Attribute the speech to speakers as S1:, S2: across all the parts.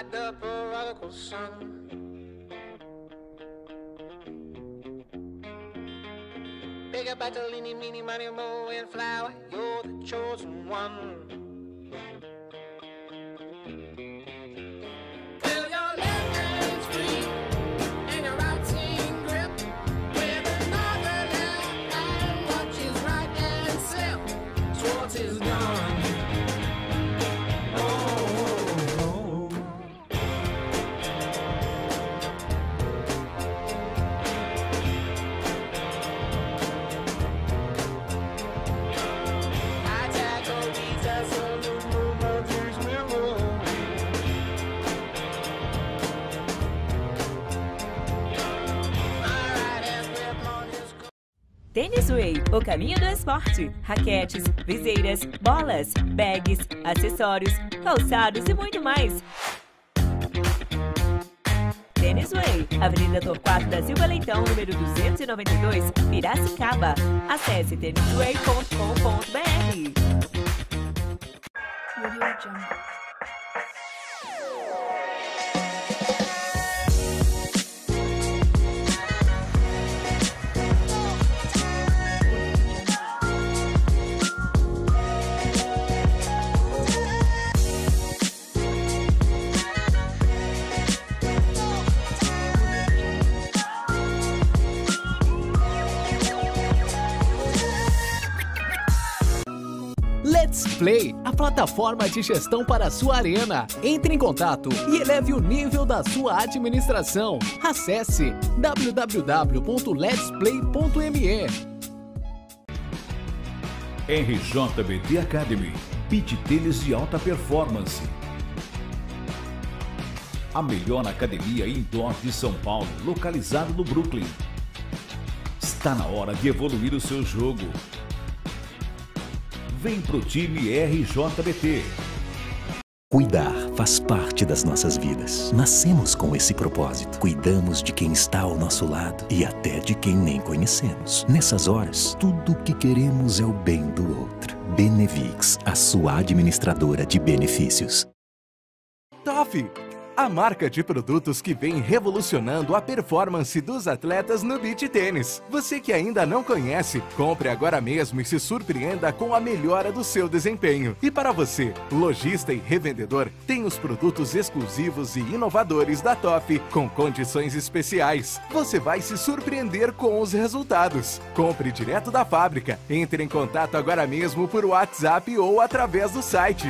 S1: ride the prodigal son. Big up Bartolini, meeny, money, mo, and flower, you're the chosen one.
S2: Tênis Way, o caminho do esporte. Raquetes, viseiras, bolas, bags, acessórios, calçados e muito mais. Tênis Way, Avenida Torquato da Silva Leitão, número 292, Piracicaba. Acesse tênisway.com.br.
S3: Let's Play, a plataforma de gestão para a sua arena. Entre em contato e eleve o nível da sua administração. Acesse www.letsplay.me.
S4: RJBT Academy, beach tênis de alta performance. A melhor academia indoor de São Paulo, localizada no Brooklyn. Está na hora de evoluir o seu jogo. Vem pro time RJBT.
S5: Cuidar faz parte das nossas vidas. Nascemos com esse propósito. Cuidamos de quem está ao nosso lado e até de quem nem conhecemos. Nessas horas, tudo o que queremos é o bem do outro. Benevix, a sua administradora de benefícios.
S6: TOFF, a marca de produtos que vem revolucionando a performance dos atletas no beach tênis. Você que ainda não conhece, compre agora mesmo e se surpreenda com a melhora do seu desempenho. E para você, lojista e revendedor, tem os produtos exclusivos e inovadores da TOFF com condições especiais. Você vai se surpreender com os resultados. Compre direto da fábrica. Entre em contato agora mesmo por WhatsApp ou através do site.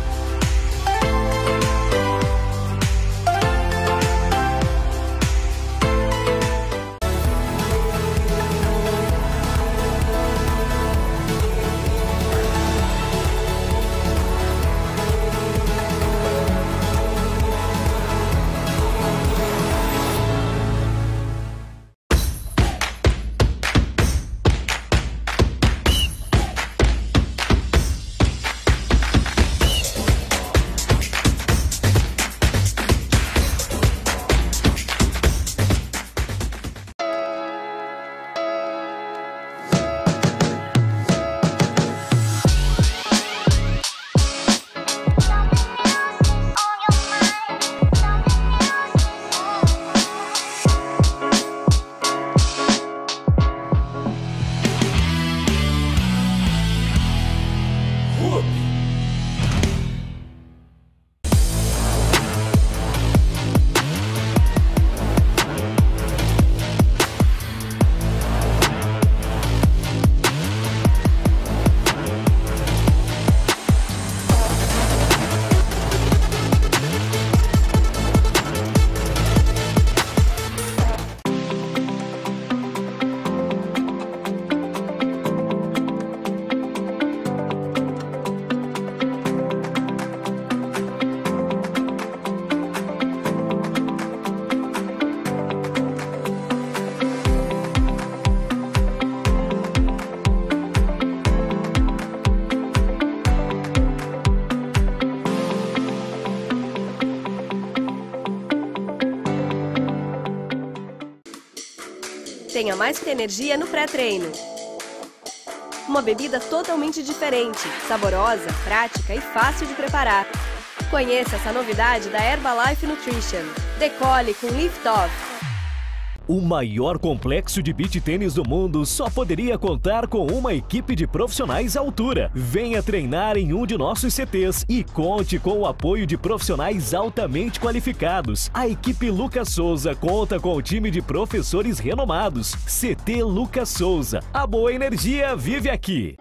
S7: Tenha mais que energia no pré-treino. Uma bebida totalmente diferente, saborosa, prática e fácil de preparar. Conheça essa novidade da Herbalife Nutrition. Decole com Lift Off.
S8: O maior complexo de beach tênis do mundo só poderia contar com uma equipe de profissionais à altura. Venha treinar em um de nossos CTs e conte com o apoio de profissionais altamente qualificados. A equipe Lucas Souza conta com um time de professores renomados. CT Lucas Souza. A boa energia vive aqui.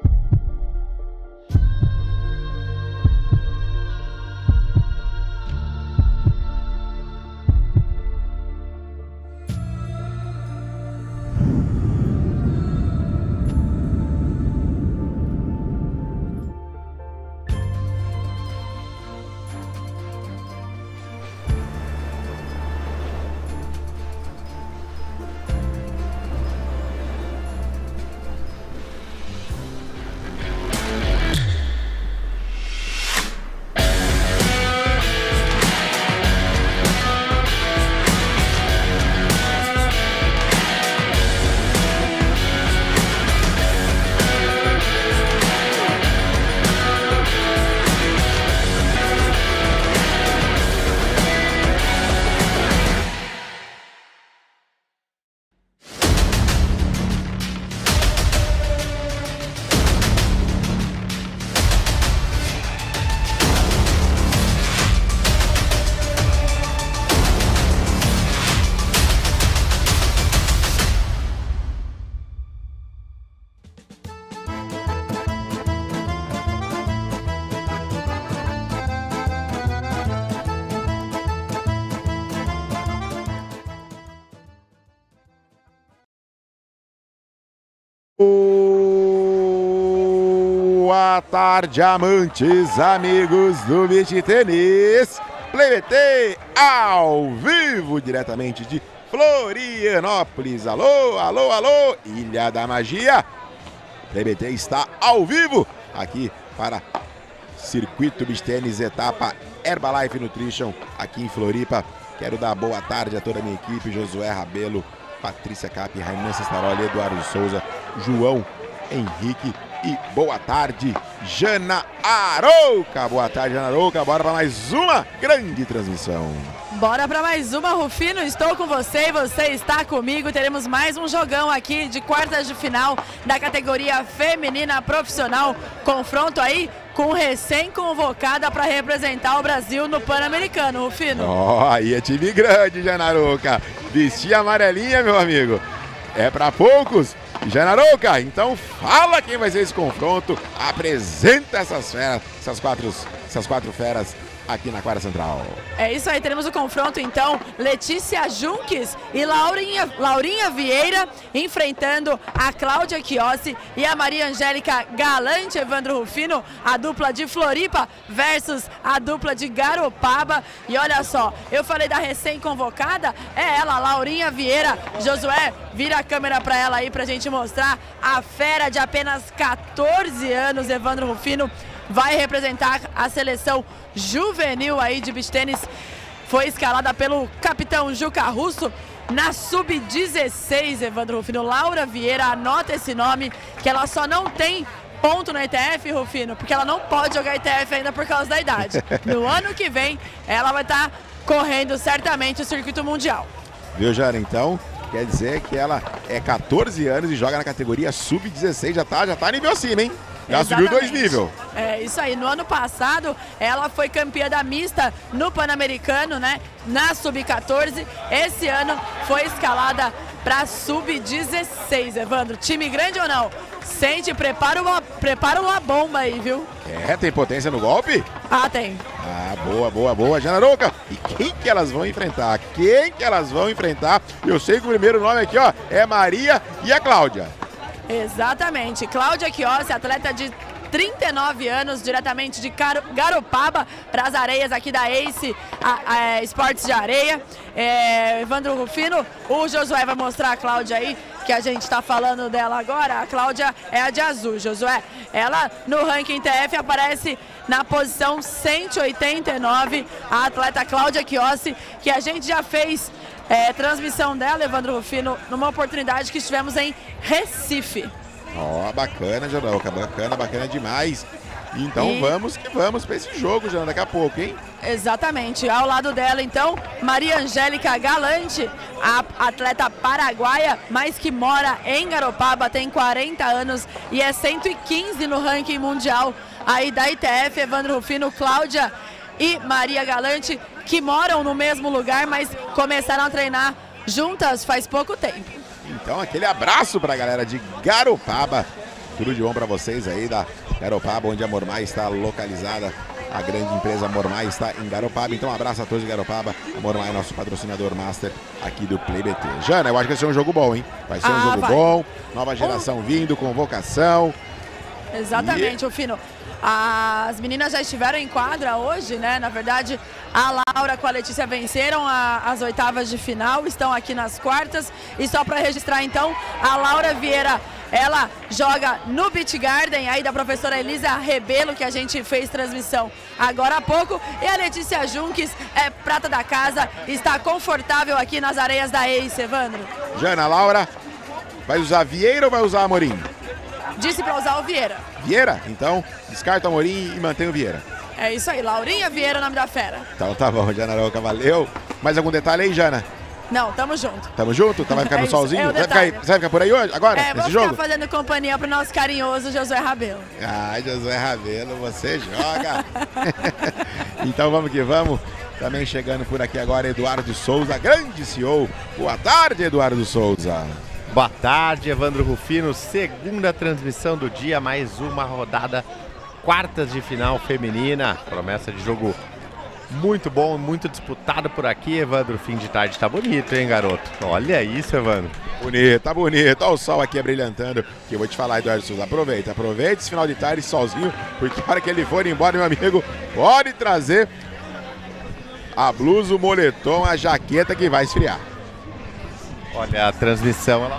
S9: Boa tarde, amantes, amigos do beach tênis. Play BT ao vivo, diretamente de Florianópolis. Alô, alô, alô, Ilha da Magia. Play BT está ao vivo aqui para Circuito Beach Tênis, etapa Herbalife Nutrition aqui em Floripa. Quero dar boa tarde a toda a minha equipe: Josué Rabelo, Patrícia Cap, Rainan Cestaroli, Eduardo Souza, João Henrique e boa tarde, Jana Arouca. Boa tarde, Jana Arouca. Bora para mais uma grande transmissão.
S10: Bora para mais uma, Rufino. Estou com você e você está comigo. Teremos mais um jogão aqui de quartas de final da categoria feminina profissional. Confronto aí com recém-convocada para representar o Brasil no Pan-Americano, Rufino.
S9: Ó, aí é time grande, Jana Arouca. Vestir amarelinha, meu amigo, é para poucos. Jana Arouca, então fala quem vai ser esse confronto. Apresenta essas feras, essas quatro feras aqui na quadra central.
S10: É isso aí, teremos o confronto então, Letícia Junques e Laurinha Vieira enfrentando a Cláudia Chiossi e a Maria Angélica Galante. Evandro Rufino, a dupla de Floripa versus a dupla de Garopaba. E olha só, eu falei da recém-convocada, é ela, Laurinha Vieira. Josué, vira a câmera para ela aí pra gente mostrar a fera de apenas 14 anos, Evandro Rufino. Vai representar a seleção juvenil aí de beach tênis. Foi escalada pelo capitão Juca Russo na sub-16, Evandro Rufino. Laura Vieira, anota esse nome, que ela só não tem ponto no ITF, Rufino, porque ela não pode jogar ITF ainda por causa da idade. No ano que vem, ela vai estar correndo certamente o circuito mundial.
S9: Viu, Jana? Então, quer dizer que ela é 14 anos e joga na categoria sub-16, já tá nível acima, hein? Já subiu 2 níveis.
S10: É isso aí. No ano passado, ela foi campeã da mista no Pan-Americano, né? Na sub-14. Esse ano foi escalada para sub-16, Evandro. Time grande ou não? Sente, prepara uma bomba aí, viu?
S9: É, tem potência no golpe?
S10: Ah, tem.
S9: Ah, boa, boa, boa, Jana Arouca. E quem que elas vão enfrentar? Eu sei que o primeiro nome aqui, ó, é Maria e a Cláudia.
S10: Exatamente. Cláudia Chiossi, atleta de 39 anos, diretamente de Garopaba para as areias aqui da Ace Esportes de Areia. Evandro Rufino, o Josué vai mostrar a Cláudia aí, que a gente está falando dela agora. A Cláudia é a de azul, Josué. Ela no ranking TF aparece na posição 189, a atleta Cláudia Chiossi, que a gente já fez transmissão dela, Evandro Rufino, numa oportunidade que estivemos em Recife.
S9: Ó, bacana, Jana Arouca, bacana demais. Então vamos que vamos para esse jogo, Jana, daqui a pouco, hein?
S10: Exatamente. Ao lado dela, então, Maria Angélica Galante, a atleta paraguaia, mas que mora em Garopaba, tem 40 anos e é 115 no ranking mundial aí da ITF. Evandro Rufino, Cláudia e Maria Galante, que moram no mesmo lugar, mas começaram a treinar juntas faz pouco tempo.
S9: Então, aquele abraço para a galera de Garopaba. Tudo de bom para vocês aí da Garopaba, onde a Mormai está localizada. A grande empresa Mormai está em Garopaba. Então, um abraço a todos de Garopaba. A Mormai é nosso patrocinador master aqui do Play BT. Jana, eu acho que vai ser um jogo bom, hein? Vai ser um jogo bom. Nova geração vindo, convocação.
S10: Exatamente, Rufino. As meninas já estiveram em quadra hoje, né? Na verdade, a Laura com a Letícia venceram as oitavas de final, estão aqui nas quartas. E só para registrar, então, a Laura Vieira, ela joga no Beach Garden, aí da professora Elisa Rebelo, que a gente fez transmissão agora há pouco. E a Letícia Junques é prata da casa, está confortável aqui nas areias da Ace, Evandro.
S9: Jana, a Laura vai usar Vieira ou vai usar Amorim?
S10: Disse para usar o Vieira.
S9: Vieira? Então, descarta o Amorim e mantém o Vieira.
S10: É isso aí, Laurinha Vieira, o nome da fera.
S9: Então tá bom, Jana Arouca, valeu. Mais algum detalhe aí, Jana?
S10: Não, tamo junto.
S9: Tamo junto? Tá, vai ficar no solzinho?
S10: Você
S9: vai ficar por aí hoje, agora, nesse jogo?
S10: Vou ficar fazendo companhia pro nosso carinhoso Josué Rabelo.
S9: Ai, Josué Rabelo, você joga. Então vamos que vamos. Também chegando por aqui agora, Eduardo Souza, grande CEO. Boa tarde, Eduardo Souza.
S11: Boa tarde, Evandro Rufino. Segunda transmissão do dia, mais uma rodada, quartas de final feminina. Promessa de jogo muito bom, muito disputado por aqui, Evandro. Fim de tarde tá bonito, hein, garoto? Olha isso, Evandro.
S9: Bonito, tá bonito. Olha o sol aqui brilhantando. Que eu vou te falar, Eduardo Souza, aproveita esse final de tarde, solzinho, porque na hora que ele for embora, meu amigo, pode trazer a blusa, o moletom, a jaqueta que vai esfriar.
S11: Olha, a transmissão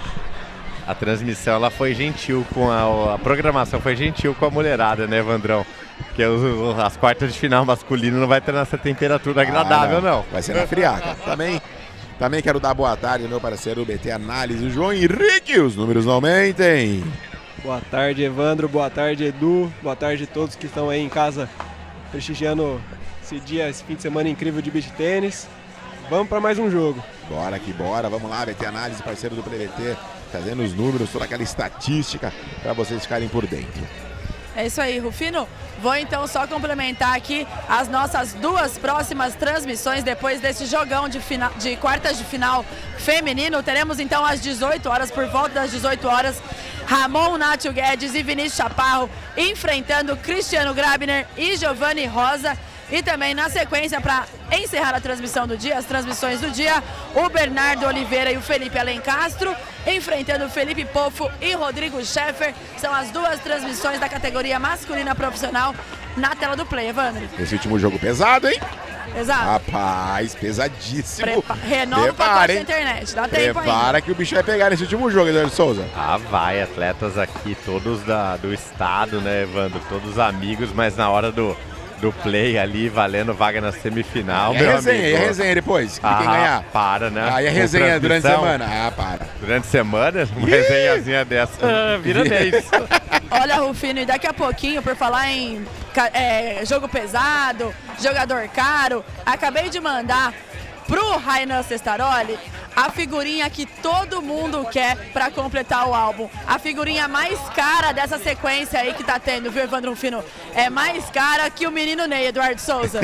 S11: ela foi gentil com a programação foi gentil com a mulherada, né, Evandrão? Porque as quartas de final masculino não vai ter nessa temperatura agradável, não.
S9: Vai ser na friaca. Também quero dar boa tarde ao meu parceiro BT Análise, o João Henrique. Os números não mentem.
S12: Boa tarde, Evandro. Boa tarde, Edu. Boa tarde a todos que estão aí em casa prestigiando esse fim de semana incrível de beach tênis. Vamos para mais um jogo.
S9: Bora que bora, vamos lá, BT Análise, parceiro do Play BT, trazendo os números, toda aquela estatística para vocês ficarem por dentro.
S10: É isso aí, Rufino. Vou então só complementar aqui as nossas duas próximas transmissões depois desse jogão de quartas de final feminino. Teremos então às 18 horas, por volta das 18 horas, Ramon Nátio Guedes e Vinícius Chaparro enfrentando Cristiano Grabner e Giovanni Rosa. E também na sequência, para encerrar a transmissão do dia, as transmissões do dia, o Bernardo Oliveira e o Felipe Alencastro enfrentando o Felipe Pofo e Rodrigo Scheffer. São as duas transmissões da categoria masculina profissional na tela do Play, Evandro.
S9: Esse último jogo pesado, hein?
S10: Exato.
S9: Rapaz, pesadíssimo.
S10: Renova o pacote da internet, dá tempo ainda.
S9: Prepara que o bicho vai pegar nesse último jogo, Eduardo Souza.
S11: Ah, vai, atletas aqui, todos do estado, né, Evandro? Todos amigos, mas na hora do Play ali, valendo vaga na semifinal.
S9: E a resenha, e a resenha depois? De quem ganhar?
S11: Para, né?
S9: E a resenha durante a semana? Para.
S11: Durante a semana? Uma resenhazinha dessa. Vira 10.
S10: Olha, Rufino, e daqui a pouquinho, por falar em jogo pesado, jogador caro, acabei de mandar pro Rainan Cestaroli a figurinha que todo mundo quer para completar o álbum. A figurinha mais cara dessa sequência aí que tá tendo, viu, Evandro Rufino? É mais cara que o menino Ney, Eduardo Souza.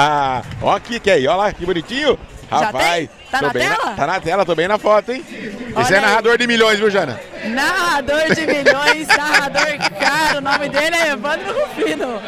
S9: Ó aqui, que aí, ó lá, que bonitinho. Rapaz,
S10: tá na tela?
S9: Tá na tela, tô bem na foto, hein?
S10: Olha
S9: Esse é narrador de milhões, viu, Jana?
S10: Narrador de milhões, narrador caro. O nome dele é Evandro Rufino.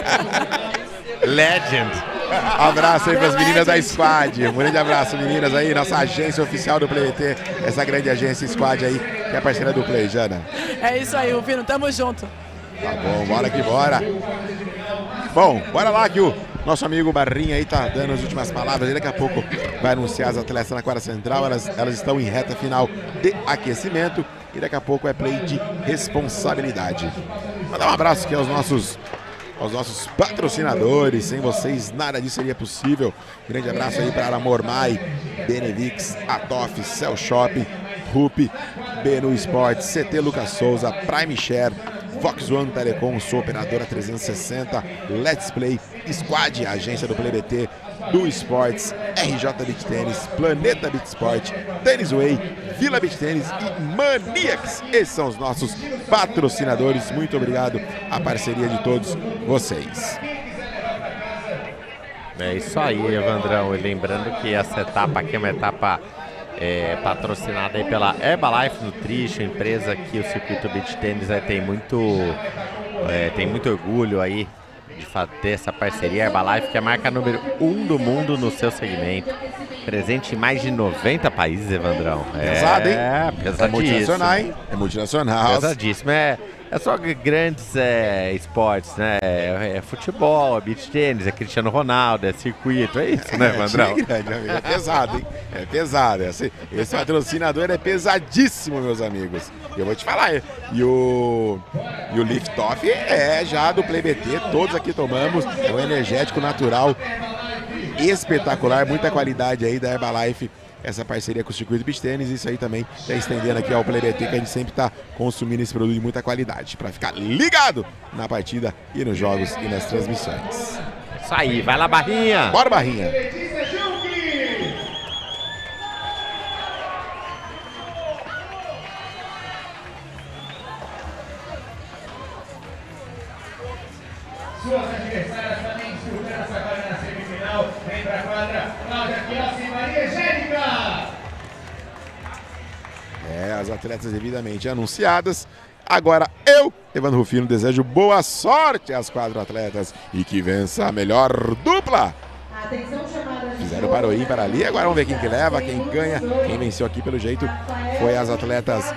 S11: Legend.
S9: Abraço aí para as meninas da Squad. Um grande abraço, meninas aí, nossa agência oficial do Play BT, essa grande agência Squad aí, que é parceira do Play, Jana.
S10: É isso aí, Rufino, tamo junto.
S9: Tá bom, bora que bora. Bom, bora lá que o nosso amigo Barrinha aí tá dando as últimas palavras. Daqui a pouco vai anunciar as atletas na quadra central. Elas estão em reta final de aquecimento e daqui a pouco é play de responsabilidade. Mandar um abraço aqui aos nossos patrocinadores. Sem vocês nada disso seria possível. Grande abraço aí para a Mormai, Benevix, Atof, Cell Shop, Rupi, Benu Esportes, CT Lucas Souza, Prime Share, Fox One Telecom, sua operadora 360, Let's Play, Squad, a agência do Play BT, do Esportes, RJ Beach Tênis, Planeta Beach Sport, Tênis Way, Vila Beach Tênis e Maniacs. Esses são os nossos patrocinadores. Muito obrigado à parceria de todos vocês.
S11: É isso aí, Evandrão. E lembrando que essa etapa aqui é uma etapa patrocinada aí pela Herbalife Nutrition, empresa que o circuito Beach Tênis tem muito orgulho aí de ter essa parceria. Herbalife, que é a marca número 1 do mundo no seu segmento, presente em mais de 90 países, Evandrão.
S9: Pesado, hein?
S11: Pesadíssimo.
S9: É multinacional, hein? É multinacional.
S11: Pesadíssimo. É só grandes esportes, né? É futebol, é beach tênis, é Cristiano Ronaldo, é circuito, é isso, né, Evandrão?
S9: É pesado, hein? É pesado. Esse patrocinador é pesadíssimo, meus amigos. Eu vou te falar. E o Lift Off é já do Play BT, todos aqui tomamos. É um energético natural espetacular, muita qualidade aí da Herbalife. Essa parceria com o circuito Beach Tênis, isso aí também está estendendo aqui ao Play BT, que a gente sempre está consumindo esse produto de muita qualidade, para ficar ligado na partida e nos jogos e nas transmissões.
S11: Isso aí, vai lá, Barrinha!
S9: Bora, Barrinha!
S1: Suas adversárias também disputando essa vaga na semifinal. Vem pra quadra, Cláudia Chiossi e Maria Angélica.
S9: As atletas devidamente anunciadas. Agora eu, Evandro Rufino, desejo boa sorte às 4 atletas e que vença a melhor dupla. Fizeram para o ímpar ali, agora vamos ver quem que leva, quem ganha. Quem venceu aqui pelo jeito foi as atletas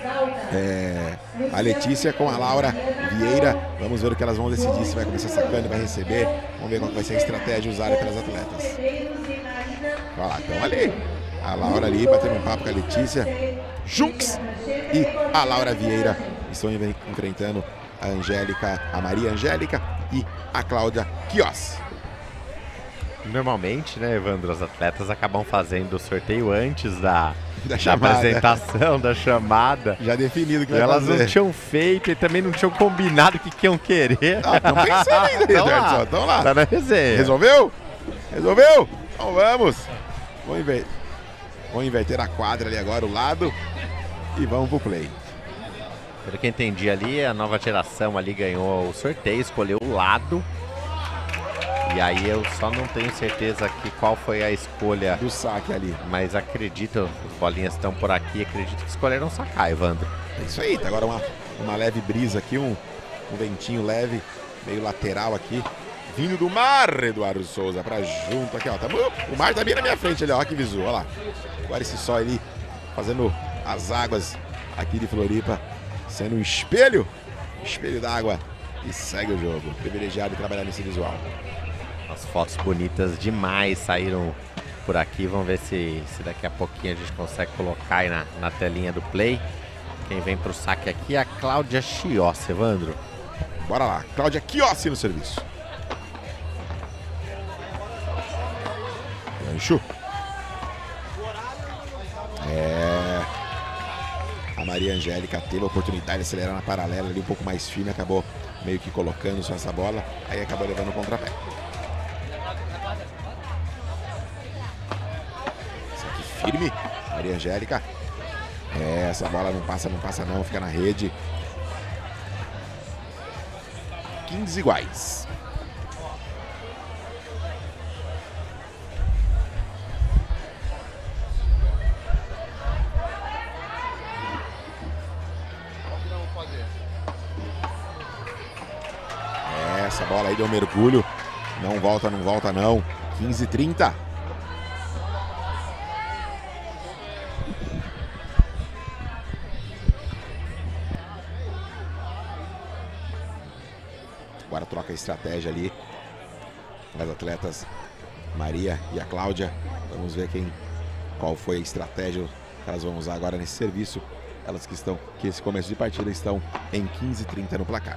S9: a Letícia com a Laura Vieira. Vamos ver o que elas vão decidir, se vai começar sacando, vai receber. Vamos ver qual vai ser a estratégia usada pelas atletas. Olha lá, então ali. A Laura ali batendo um papo com a Letícia Junks e a Laura Vieira estão enfrentando a Angélica, a Maria Angélica e a Cláudia Chiossi.
S11: Normalmente, né, Evandro, as atletas acabam fazendo o sorteio antes da
S9: chamada,
S11: apresentação, da chamada.
S9: Já definido que vai
S11: elas
S9: fazer.
S11: Não tinham feito e também não tinham combinado o que iam querer.
S9: Estão pensando ainda, Eduardo. Estão lá.
S11: Tá na resenha.
S9: Resolveu? Resolveu? Então vamos. Vamos inverter a quadra ali agora, o lado. E vamos pro play.
S11: Pelo que eu entendi ali, a nova geração ali ganhou o sorteio, escolheu o lado. E aí eu só não tenho certeza aqui qual foi a escolha
S9: do saque ali.
S11: Mas acredito, as bolinhas estão por aqui, acredito que escolheram sacar, Evandro.
S9: É isso aí, tá agora uma leve brisa aqui, um ventinho leve, meio lateral aqui. Vindo do mar, Eduardo Souza, pra junto aqui, ó. O mar tá bem na minha frente ali, ó, que visual, ó lá. Agora esse sol ali, fazendo as águas aqui de Floripa, sendo um espelho d'água. E segue o jogo, privilegiado de trabalhar nesse visual.
S11: As fotos bonitas demais saíram por aqui. Vamos ver se daqui a pouquinho a gente consegue colocar aí na telinha do play. Quem vem pro saque aqui é a Cláudia Chiossi, Evandro.
S9: Bora lá, Cláudia Chiossi no serviço. Gancho. A Maria Angélica teve a oportunidade de acelerar na paralela ali um pouco mais fina, acabou meio que colocando só essa bola, aí acabou levando o contrapé. Firme, Maria Angélica. Essa bola não passa não, fica na rede. 15 iguais. Essa bola aí deu um mergulho. Não volta não. 15-30. Agora troca a estratégia ali. As atletas Maria e a Cláudia. Vamos ver qual foi a estratégia que elas vão usar agora nesse serviço. Elas que esse começo de partida estão em 15-30 no placar.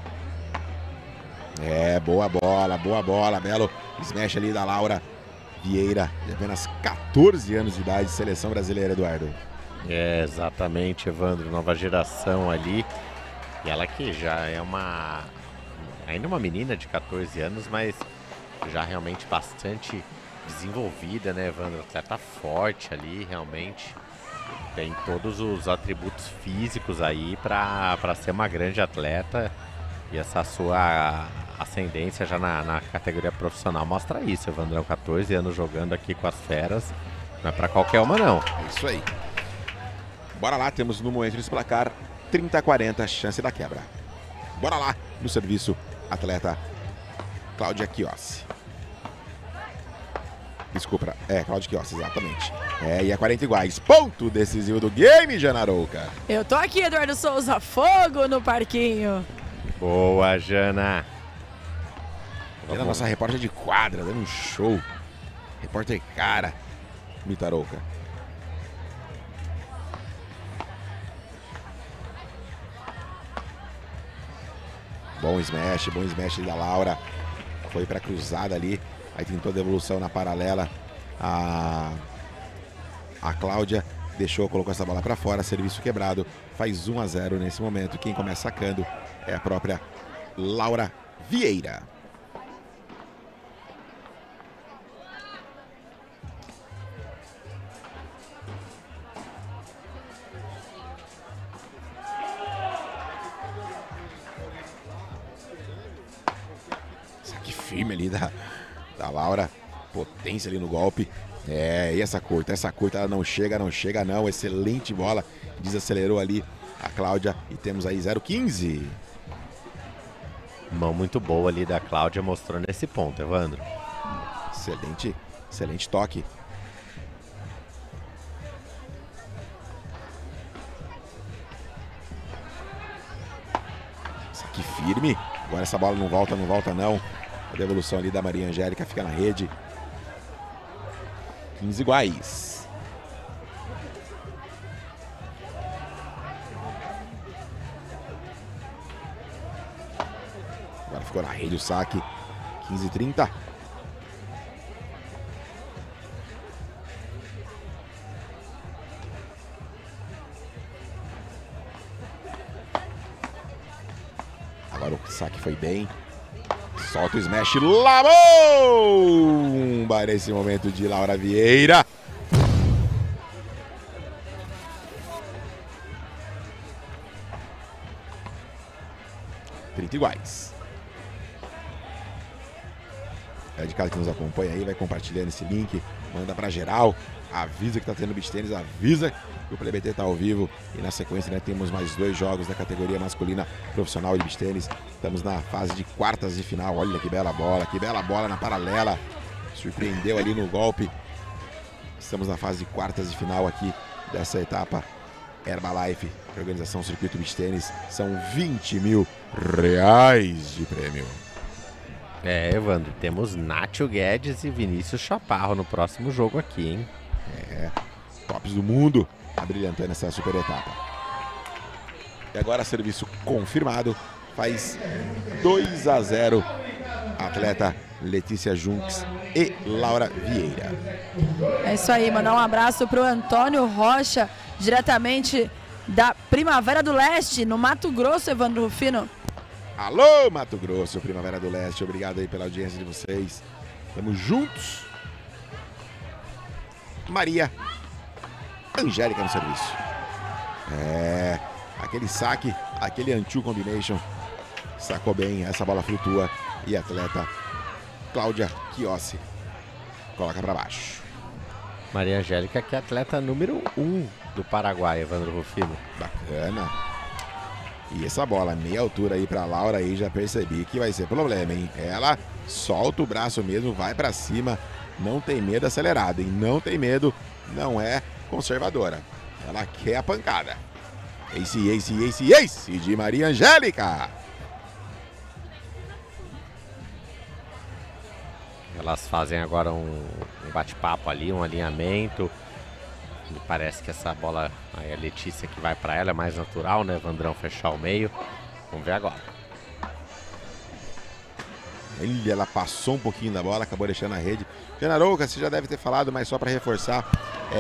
S9: Boa bola, belo smash ali da Laura Vieira, de apenas 14 anos de idade, seleção brasileira, Eduardo.
S11: Exatamente, Evandro, nova geração ali. E ela que já é ainda uma menina de 14 anos, mas já realmente bastante desenvolvida, né, Evandro? Atleta forte ali, realmente. Tem todos os atributos físicos aí para ser uma grande atleta. E essa sua ascendência já na categoria profissional mostra isso, Evandrão. 14 anos jogando aqui com as feras. Não é para qualquer uma, não.
S9: É isso aí. Bora lá, temos no momento desse placar 30-40, chance da quebra. Bora lá, no serviço, atleta Cláudia Chiossi. Desculpa, Cláudia Chiossi, exatamente. E a 40 iguais. Ponto decisivo do game, Jana Arouca.
S10: Eu tô aqui, Eduardo Souza, fogo no parquinho.
S11: Boa, Jana.
S9: Aqui a nossa repórter de quadra, dando um show. Repórter cara, Mita Arouca. Bom smash da Laura. Foi pra cruzada ali. Aí tentou a devolução na paralela. A Cláudia deixou, colocou essa bola pra fora. Serviço quebrado. Faz 1-0 nesse momento. Quem começa sacando é a própria Laura Vieira. Firme ali da Laura, potência ali no golpe. E essa curta ela não chega não, excelente bola, desacelerou ali a Cláudia e temos aí 0-15.
S11: Mão muito boa ali da Cláudia, mostrou nesse ponto, Evandro.
S9: Excelente toque. Saque firme, agora essa bola não volta não. A devolução ali da Maria Angélica fica na rede. 15 iguais. Agora ficou na rede o saque. 15-30. Agora o saque foi bem. Solta o smash, lá bomba nesse momento de Laura Vieira. Iguais. É de casa que nos acompanha aí, vai compartilhando esse link, manda pra geral, avisa que tá tendo beach tênis, avisa que o Play BT tá ao vivo e na sequência, né, temos mais 2 jogos da categoria masculina profissional de beach tênis. Estamos na fase de quartas de final. Olha que bela bola na paralela, surpreendeu ali no golpe. Estamos na fase de quartas de final aqui dessa etapa Herbalife, organização Circuito Beach Tênis. São 20 mil reais de prêmio.
S11: Evandro, temos Nátio Guedes e Vinícius Chaparro no próximo jogo aqui, hein?
S9: Tops do mundo abrilhantando essa super etapa. E agora serviço confirmado, faz 2-0 atleta Letícia Junks e Laura Vieira.
S10: É isso aí, mandar um abraço pro Antônio Rocha, diretamente da Primavera do Leste, no Mato Grosso, Evandro Rufino.
S9: Alô, Mato Grosso, Primavera do Leste, obrigado aí pela audiência de vocês. Tamo juntos. Maria Angélica no serviço. Aquele saque, aquele anti combination. Sacou bem, essa bola flutua. E a atleta Cláudia Chiossi coloca pra baixo.
S11: Maria Angélica, que é atleta número 1 do Paraguai, Evandro Rufino.
S9: Bacana. E essa bola, meia altura aí pra Laura, aí já percebi que vai ser problema, hein? Ela solta o braço mesmo, vai pra cima, não tem medo acelerado, hein? Não tem medo, não é conservadora. Ela quer a pancada. Ace de Maria Angélica.
S11: Elas fazem agora um bate-papo ali, um alinhamento. Me parece que essa bola, aí a Letícia que vai para ela é mais natural, né? Vandrão fechar o meio. Vamos ver agora.
S9: Ela passou um pouquinho da bola, acabou deixando a rede. Jana Arouca, você já deve ter falado, mas só para reforçar,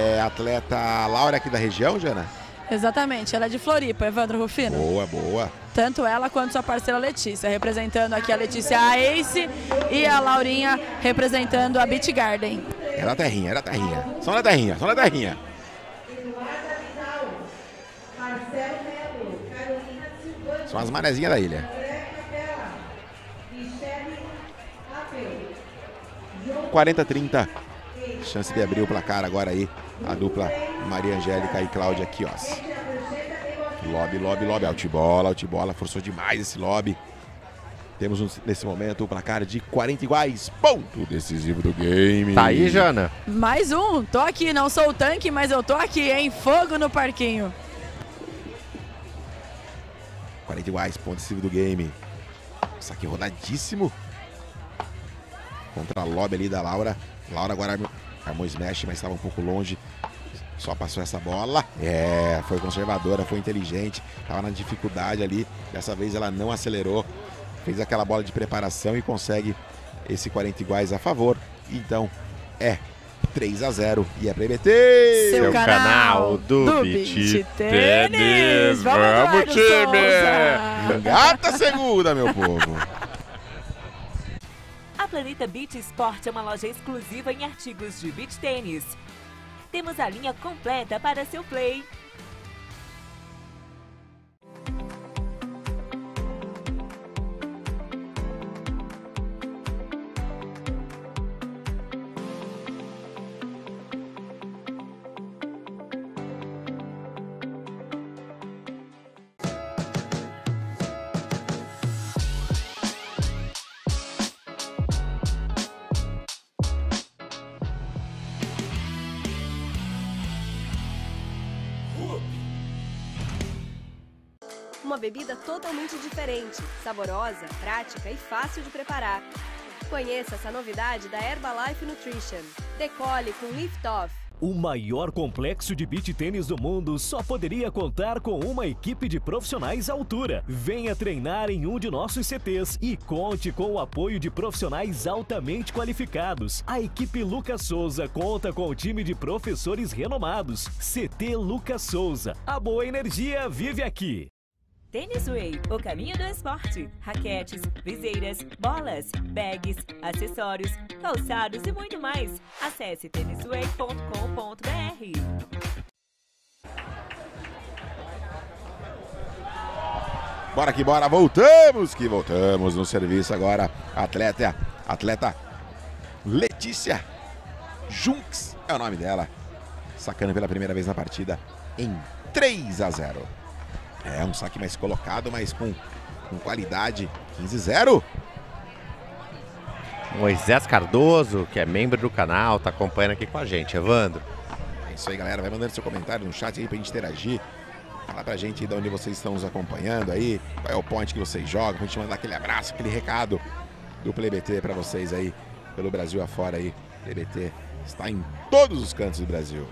S9: atleta Laura aqui da região, Jana?
S10: Exatamente, ela é de Floripa, Evandro Rufino.
S9: Boa.
S10: tanto ela quanto sua parceira Letícia, representando aqui a Letícia a Ace e a Laurinha representando a Beach Garden.
S9: É da terrinha, é da terrinha. Só na terrinha, só na terrinha. São as manezinhas da ilha. 40-30. Chance de abrir o placar agora aí. A dupla Maria Angélica e Cláudia Chiossi. Lobby, lobby, lobby. Altibola, Altibola. Forçou demais esse lobby. Temos nesse momento o placar de 40 iguais. Ponto decisivo do game.
S11: Tá aí, Jana?
S10: Mais um. Tô aqui, não sou o tanque, mas eu tô aqui, hein? Fogo no parquinho.
S9: 40 iguais, ponto decisivo do game. Saque rodadíssimo. Contra a lobby ali da Laura. Laura agora armou smash, mas estava um pouco longe. Só passou essa bola. É, foi conservadora, foi inteligente. Estava na dificuldade ali. Dessa vez ela não acelerou. Fez aquela bola de preparação e consegue esse 40 iguais a favor. Então é 3-0 e é pra EBT.
S11: Seu canal do Beach Tênis. Vamos, time!
S9: Engata segunda, meu povo.
S2: A Planeta Beach Sport é uma loja exclusiva em artigos de beach tênis. Temos a linha completa para seu play.
S7: Uma bebida totalmente diferente, saborosa, prática e fácil de preparar. Conheça essa novidade da Herbalife Nutrition. Decole com Lift Off.
S8: O maior complexo de beach tênis do mundo só poderia contar com uma equipe de profissionais à altura. Venha treinar em um de nossos CTs e conte com o apoio de profissionais altamente qualificados. A equipe Lucas Souza conta com um time de professores renomados. CT Lucas Souza. A boa energia vive aqui.
S2: Tênis Way, o caminho do esporte. Raquetes, viseiras, bolas, bags, acessórios, calçados e muito mais. Acesse tenisway.com.br.
S9: Bora que bora, voltamos no serviço agora. Atleta Letícia Junks é o nome dela. Sacando pela primeira vez na partida em 3-0. É um saque mais colocado, mas com qualidade. 15-0.
S11: Moisés Cardoso, que é membro do canal, tá acompanhando aqui com a gente, Evandro.
S9: É isso aí, galera. Vai mandando seu comentário no chat aí pra gente interagir. Fala pra gente aí de onde vocês estão nos acompanhando aí. Qual é o point que vocês jogam. Pra gente mandar aquele abraço, aquele recado do PlayBT pra vocês aí, pelo Brasil afora aí. PlayBT está em todos os cantos do Brasil.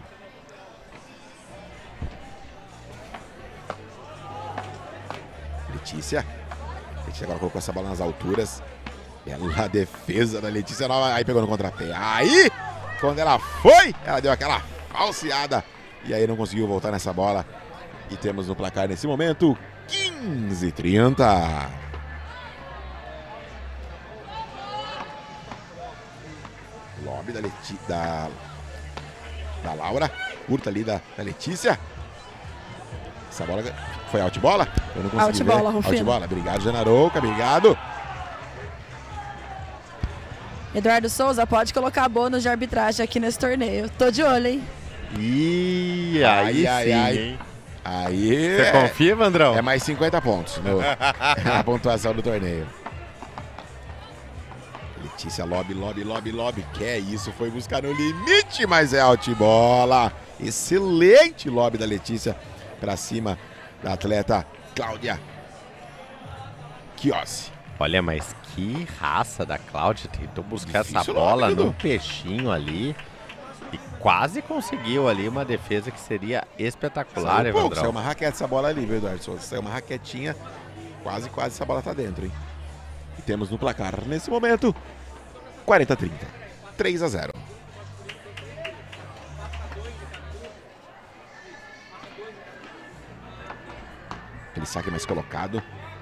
S9: Letícia agora colocou essa bola nas alturas. Bela defesa da Letícia Nova. Aí pegou no contrapé. Aí, quando ela foi, ela deu aquela falseada. E aí não conseguiu voltar nessa bola. E temos no placar nesse momento 15-30. Lobby da Laura. Curta ali da Letícia. Essa bola foi outbola? Eu não consegui
S10: outbola,
S9: ver.
S10: Rufino.
S9: Outbola. Obrigado, Janarouca. Obrigado.
S10: Eduardo Souza, pode colocar bônus de arbitragem aqui nesse torneio. Tô de olho, hein?
S11: Ih, aí sim, hein?
S9: Aí.
S11: Você confia, Vandrão?
S9: É mais 50 pontos a pontuação do torneio. Letícia, lobby. Que é isso? Foi buscar no limite, mas é outbola. Excelente lobby da Letícia pra cima da atleta Cláudia Chiossi.
S11: Olha, mas que raça da Cláudia. Tentou buscar essa bola no peixinho ali. E quase conseguiu ali uma defesa que seria espetacular, Evandrão.
S9: Saiu uma raquete essa bola ali, viu, Eduardo Souza? Saiu uma raquetinha. Quase essa bola tá dentro, hein? E temos no placar, nesse momento, 40-30. 3-0. Aquele saque mais colocado.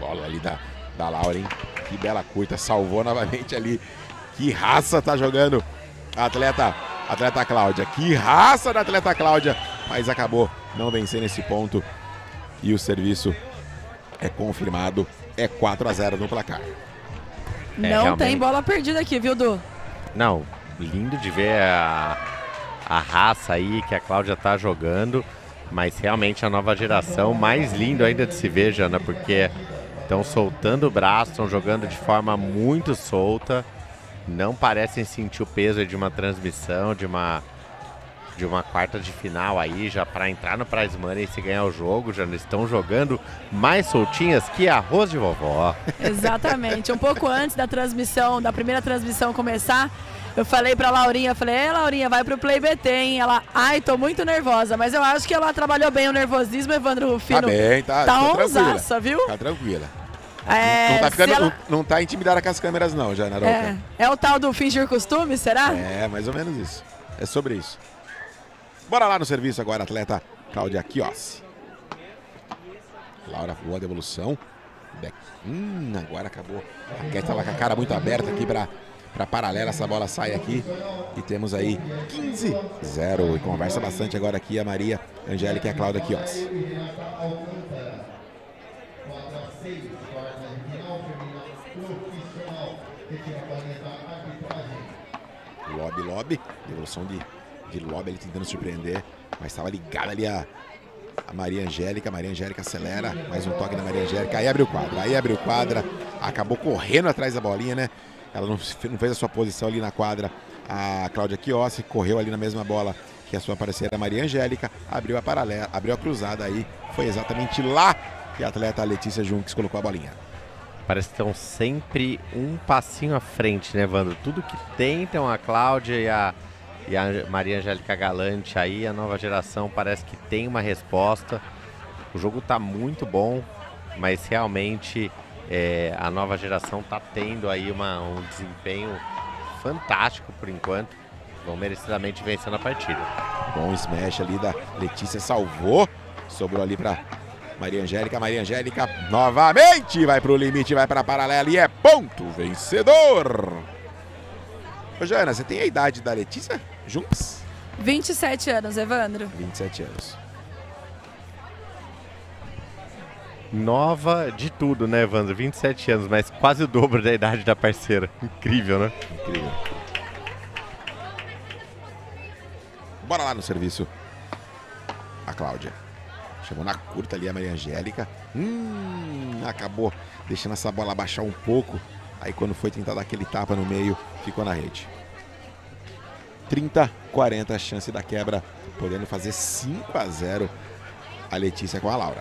S9: bola ali da Laura, hein? Que bela curta, salvou novamente ali. Que raça tá jogando a atleta Cláudia. Que raça da atleta Cláudia, mas acabou não vencendo esse ponto. E o serviço é confirmado, é 4-0 no placar.
S10: Não
S11: realmente
S10: tem bola perdida aqui, viu, Du?
S11: Não, lindo de ver a raça aí que a Cláudia tá jogando, mas realmente a nova geração, mais lindo ainda de se ver, Jana, porque estão soltando o braço, estão jogando de forma muito solta, não parecem sentir o peso de uma transmissão, de uma quarta de final aí, já para entrar no prize money e se ganhar o jogo, já estão jogando mais soltinhas que arroz de vovó.
S10: Exatamente. Um pouco antes da transmissão, da primeira transmissão começar, eu falei pra Laurinha, Laurinha, vai pro Play BT, hein? Ela, tô muito nervosa, mas eu acho que ela trabalhou bem o nervosismo, Evandro Rufino.
S9: Tá bem, tá
S10: onzaça, viu?
S9: Tá tranquila. Não tá intimidada com as câmeras não, já, Naroca.
S10: É o tal do fingir costume, será?
S9: É, mais ou menos isso. É sobre isso. Bora lá no serviço agora, atleta Cláudia Chiossi. Laura, boa devolução. Agora acabou. A Cat tava com a cara muito aberta aqui para paralela. Essa bola sai aqui e temos aí 15-0. E conversa bastante agora aqui a Maria Angélica e a Cláudia Chiossi. Lobby. Devolução de lobby, ele tentando surpreender, mas estava ligada ali a Maria Angélica. Maria Angélica acelera, mais um toque da Maria Angélica, aí abriu quadra, acabou correndo atrás da bolinha, né? Ela não fez a sua posição ali na quadra. A Cláudia Chiossi correu ali na mesma bola que a sua parceira Maria Angélica, abriu a paralela, abriu a cruzada aí, foi exatamente lá que a atleta Letícia Junques colocou a bolinha.
S11: Parece que estão sempre um passinho à frente, né, Evandro? Tudo que tentam a Cláudia e a Maria Angélica Galante aí, a nova geração parece que tem uma resposta. O jogo tá muito bom, mas realmente a nova geração tá tendo aí um desempenho fantástico por enquanto. Vão merecidamente vencendo a partida.
S9: Bom smash ali da Letícia, salvou, sobrou ali para Maria Angélica. Maria Angélica novamente vai para o limite, vai para a paralela e é ponto vencedor. Ô, Jana, você tem a idade da Letícia Junques?
S10: 27 anos, Evandro.
S9: 27 anos.
S11: Nova de tudo, né, Evandro? 27 anos, mas quase o dobro da idade da parceira. Incrível, né?
S9: Incrível. Bora lá no serviço. A Cláudia. Chegou na curta ali a Maria Angélica. Acabou deixando essa bola baixar um pouco. Aí quando foi tentar dar aquele tapa no meio, ficou na rede. 30-40 a chance da quebra, podendo fazer 5-0 a Letícia com a Laura.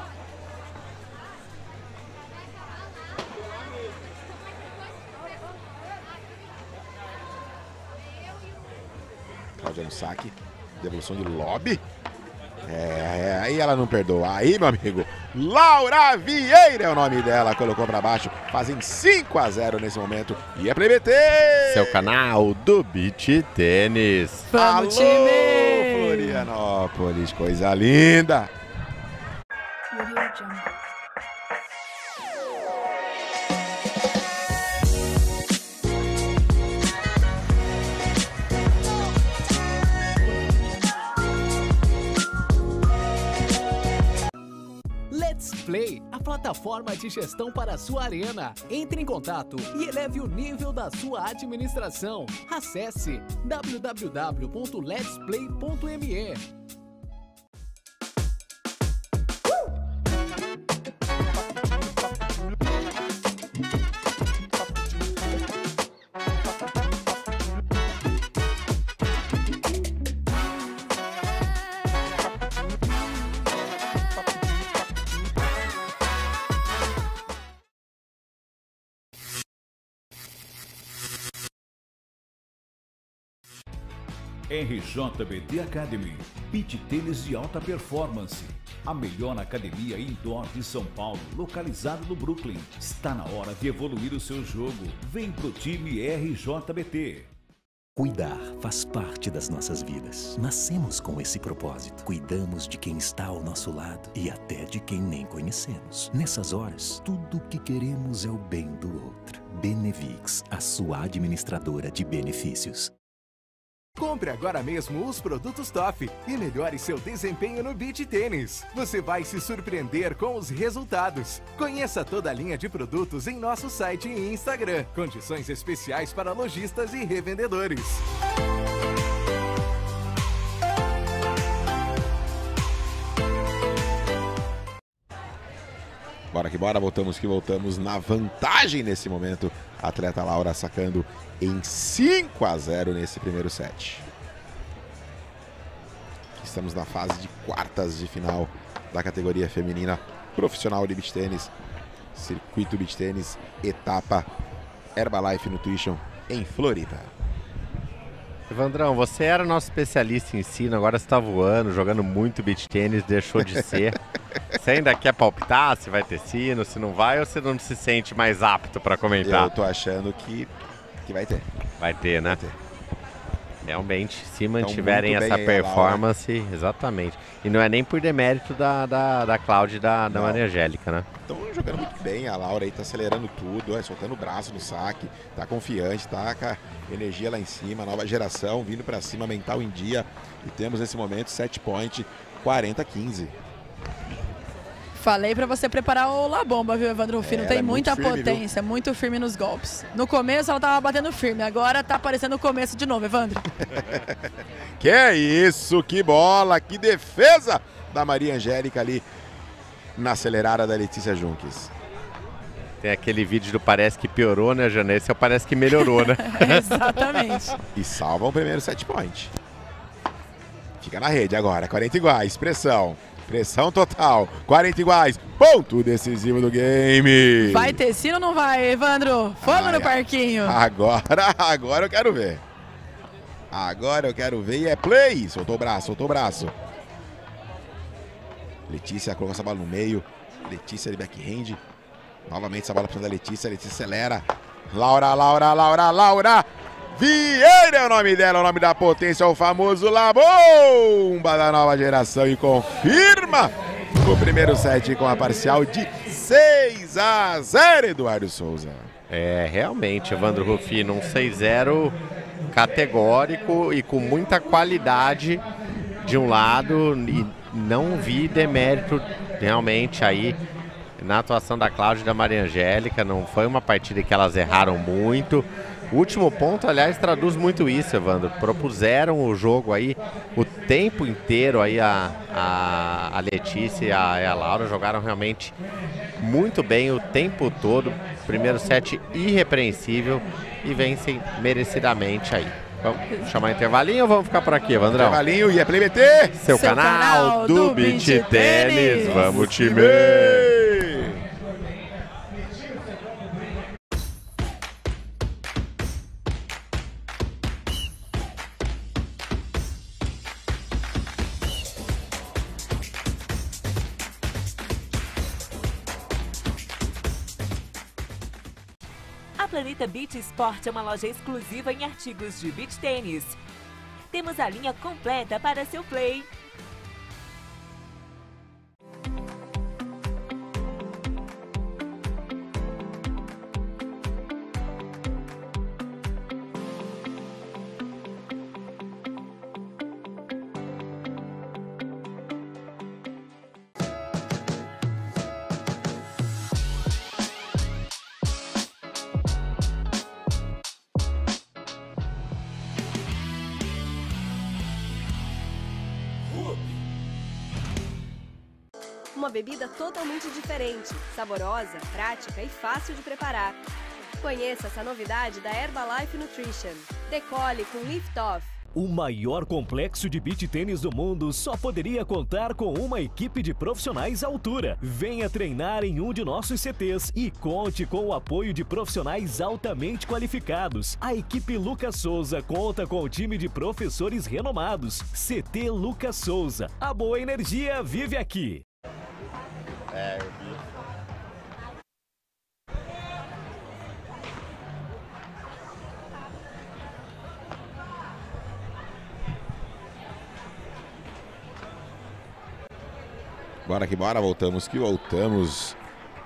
S9: Cláudia no saque, devolução de lobby. Aí ela não perdoa. Aí, meu amigo, Laura Vieira é o nome dela. Colocou pra baixo, fazem 5-0 nesse momento. E é Play BT!
S11: Seu canal do Beach Tênis.
S10: Vamos,
S9: Alô,
S10: time!
S9: Florianópolis, coisa linda!
S3: Let's Play, a plataforma de gestão para a sua arena. Entre em contato e eleve o nível da sua administração. Acesse www.letsplay.me.
S4: RJBT Academy, Beach Tênis de alta performance. A melhor academia indoor de São Paulo, localizada no Brooklyn. Está na hora de evoluir o seu jogo. Vem pro time RJBT.
S5: Cuidar faz parte das nossas vidas. Nascemos com esse propósito. Cuidamos de quem está ao nosso lado e até de quem nem conhecemos. Nessas horas, tudo o que queremos é o bem do outro. Benevix, a sua administradora de benefícios.
S6: Compre agora mesmo os produtos TOF e melhore seu desempenho no beach tênis. Você vai se surpreender com os resultados. Conheça toda a linha de produtos em nosso site e Instagram. Condições especiais para lojistas e revendedores.
S9: Bora que bora, voltamos que voltamos na vantagem nesse momento. A atleta Laura sacando em 5-0 nesse primeiro set. Estamos na fase de quartas de final da categoria feminina profissional de beach tênis. Circuito beach tênis, etapa Herbalife Nutrition em Floripa.
S11: Evandrão, você era nosso especialista em ensino, agora você está voando, jogando muito beach tênis, deixou de ser. Você ainda quer palpitar se vai ter sino, se não vai, ou você não se sente mais apto para comentar?
S9: Eu tô achando que vai ter.
S11: Vai ter, né?
S9: Vai ter.
S11: Realmente, se mantiverem essa performance, exatamente. E não é nem por demérito da Cláudia e da Maria Angélica, né?
S9: Estão jogando muito bem, a Laura aí tá acelerando tudo, soltando o braço no saque, tá confiante, tá com a energia lá em cima, nova geração vindo para cima, mental em dia. E temos nesse momento set point 40-15.
S10: Falei pra você preparar o La Bomba, viu, Evandro Rufino? Tem muita
S9: firme,
S10: potência, muito firme nos golpes. No começo ela tava batendo firme, agora tá aparecendo o começo de novo, Evandro.
S9: Que é isso, que bola, que defesa da Maria Angélica ali na acelerada da Letícia Junques.
S11: Tem aquele vídeo do parece que piorou, né, Jana? Esse é o parece que melhorou, né?
S10: Exatamente.
S9: E salva o primeiro set point. Fica na rede agora, 40 iguais, pressão. Pressão total, 40 iguais, ponto decisivo do game.
S10: Vai ter sino ou não vai, Evandro? Fogo no parquinho.
S9: Agora eu quero ver. Agora eu quero ver e é play. Soltou o braço, soltou o braço. Letícia colocou essa bola no meio. Letícia de backhand. Novamente essa bola para da Letícia. Letícia acelera. Laura. Vieira é o nome dela, o nome da potência, o famoso La Bomba da nova geração e confirma o primeiro set com a parcial de 6-0, Eduardo Souza.
S11: É, realmente, Evandro Rufino, um 6-0 categórico e com muita qualidade de um lado e não vi demérito realmente aí na atuação da Cláudia e da Maria Angélica, não foi uma partida que elas erraram muito. O último ponto, aliás, traduz muito isso, Evandro. Propuseram o jogo aí o tempo inteiro aí a Letícia e a Laura jogaram realmente muito bem o tempo todo. Primeiro set irrepreensível e vencem merecidamente aí. Vamos chamar intervalinho ou vamos ficar por aqui, Evandrão?
S9: Intervalinho e é Play BT,
S11: seu canal do Beach Tênis. Vamos, time!
S2: A Planeta Beach Sport é uma loja exclusiva em artigos de beach tênis. Temos a linha completa para seu play.
S7: Uma bebida totalmente diferente, saborosa, prática e fácil de preparar. Conheça essa novidade da Herbalife Nutrition. Decole com Lift Off.
S8: O maior complexo de beach tênis do mundo só poderia contar com uma equipe de profissionais à altura. Venha treinar em um de nossos CTs e conte com o apoio de profissionais altamente qualificados. A equipe Lucas Souza conta com um time de professores renomados. CT Lucas Souza. A boa energia vive aqui.
S11: É, eu vi.
S9: Bora que bora, voltamos que voltamos.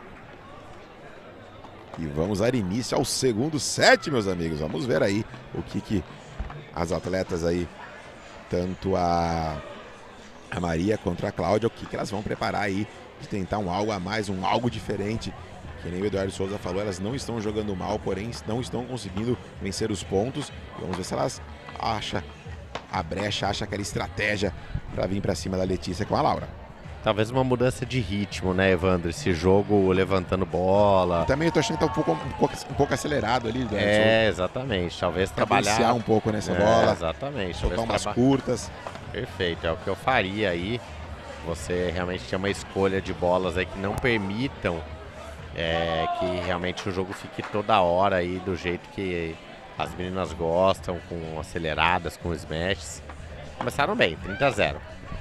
S9: E vamos dar início ao segundo set, meus amigos. Vamos ver aí o que as atletas aí, tanto a Maria contra a Cláudia, o que elas vão preparar aí de tentar um algo a mais, um algo diferente. Que nem o Eduardo Souza falou, elas não estão jogando mal, porém não estão conseguindo vencer os pontos. Vamos ver se elas acham a brecha, acham aquela estratégia para vir para cima da Letícia com a Laura.
S11: Talvez uma mudança de ritmo, né, Evandro? Esse jogo levantando bola.
S9: Eu também tô achando que tá um pouco acelerado ali.
S11: Exatamente. Talvez trabalhar...
S9: Cadenciar um pouco nessa bola.
S11: Exatamente.
S9: Soltar umas curtas.
S11: Perfeito, é o que eu faria aí. Você realmente tem uma escolha de bolas aí que não permitam que realmente o jogo fique toda hora aí do jeito que as meninas gostam, com aceleradas, com smashes. Começaram bem, 30-0.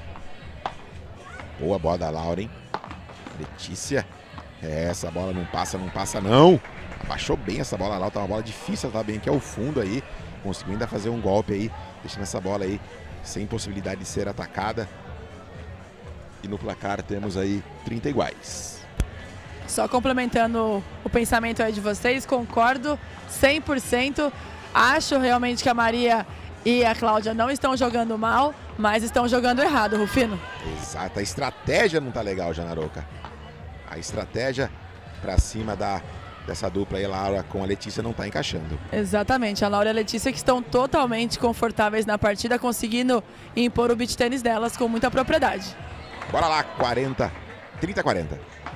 S9: Boa bola da Laura, hein? Letícia. Essa bola não passa não. Baixou bem essa bola lá, tá uma bola difícil, tá bem aqui ao fundo aí. Conseguiu ainda fazer um golpe aí, deixando essa bola aí sem possibilidade de ser atacada. E no placar temos aí 30 iguais.
S10: Só complementando o pensamento aí de vocês, concordo 100%. Acho realmente que a Maria e a Cláudia não estão jogando mal, mas estão jogando errado, Rufino.
S9: Exato, a estratégia não tá legal, Janaroca. A estratégia pra cima dessa dupla aí, Laura com a Letícia, não tá encaixando.
S10: Exatamente, a Laura e a Letícia que estão totalmente confortáveis na partida, conseguindo impor o beach tênis delas com muita propriedade.
S9: Bora lá, 30-40.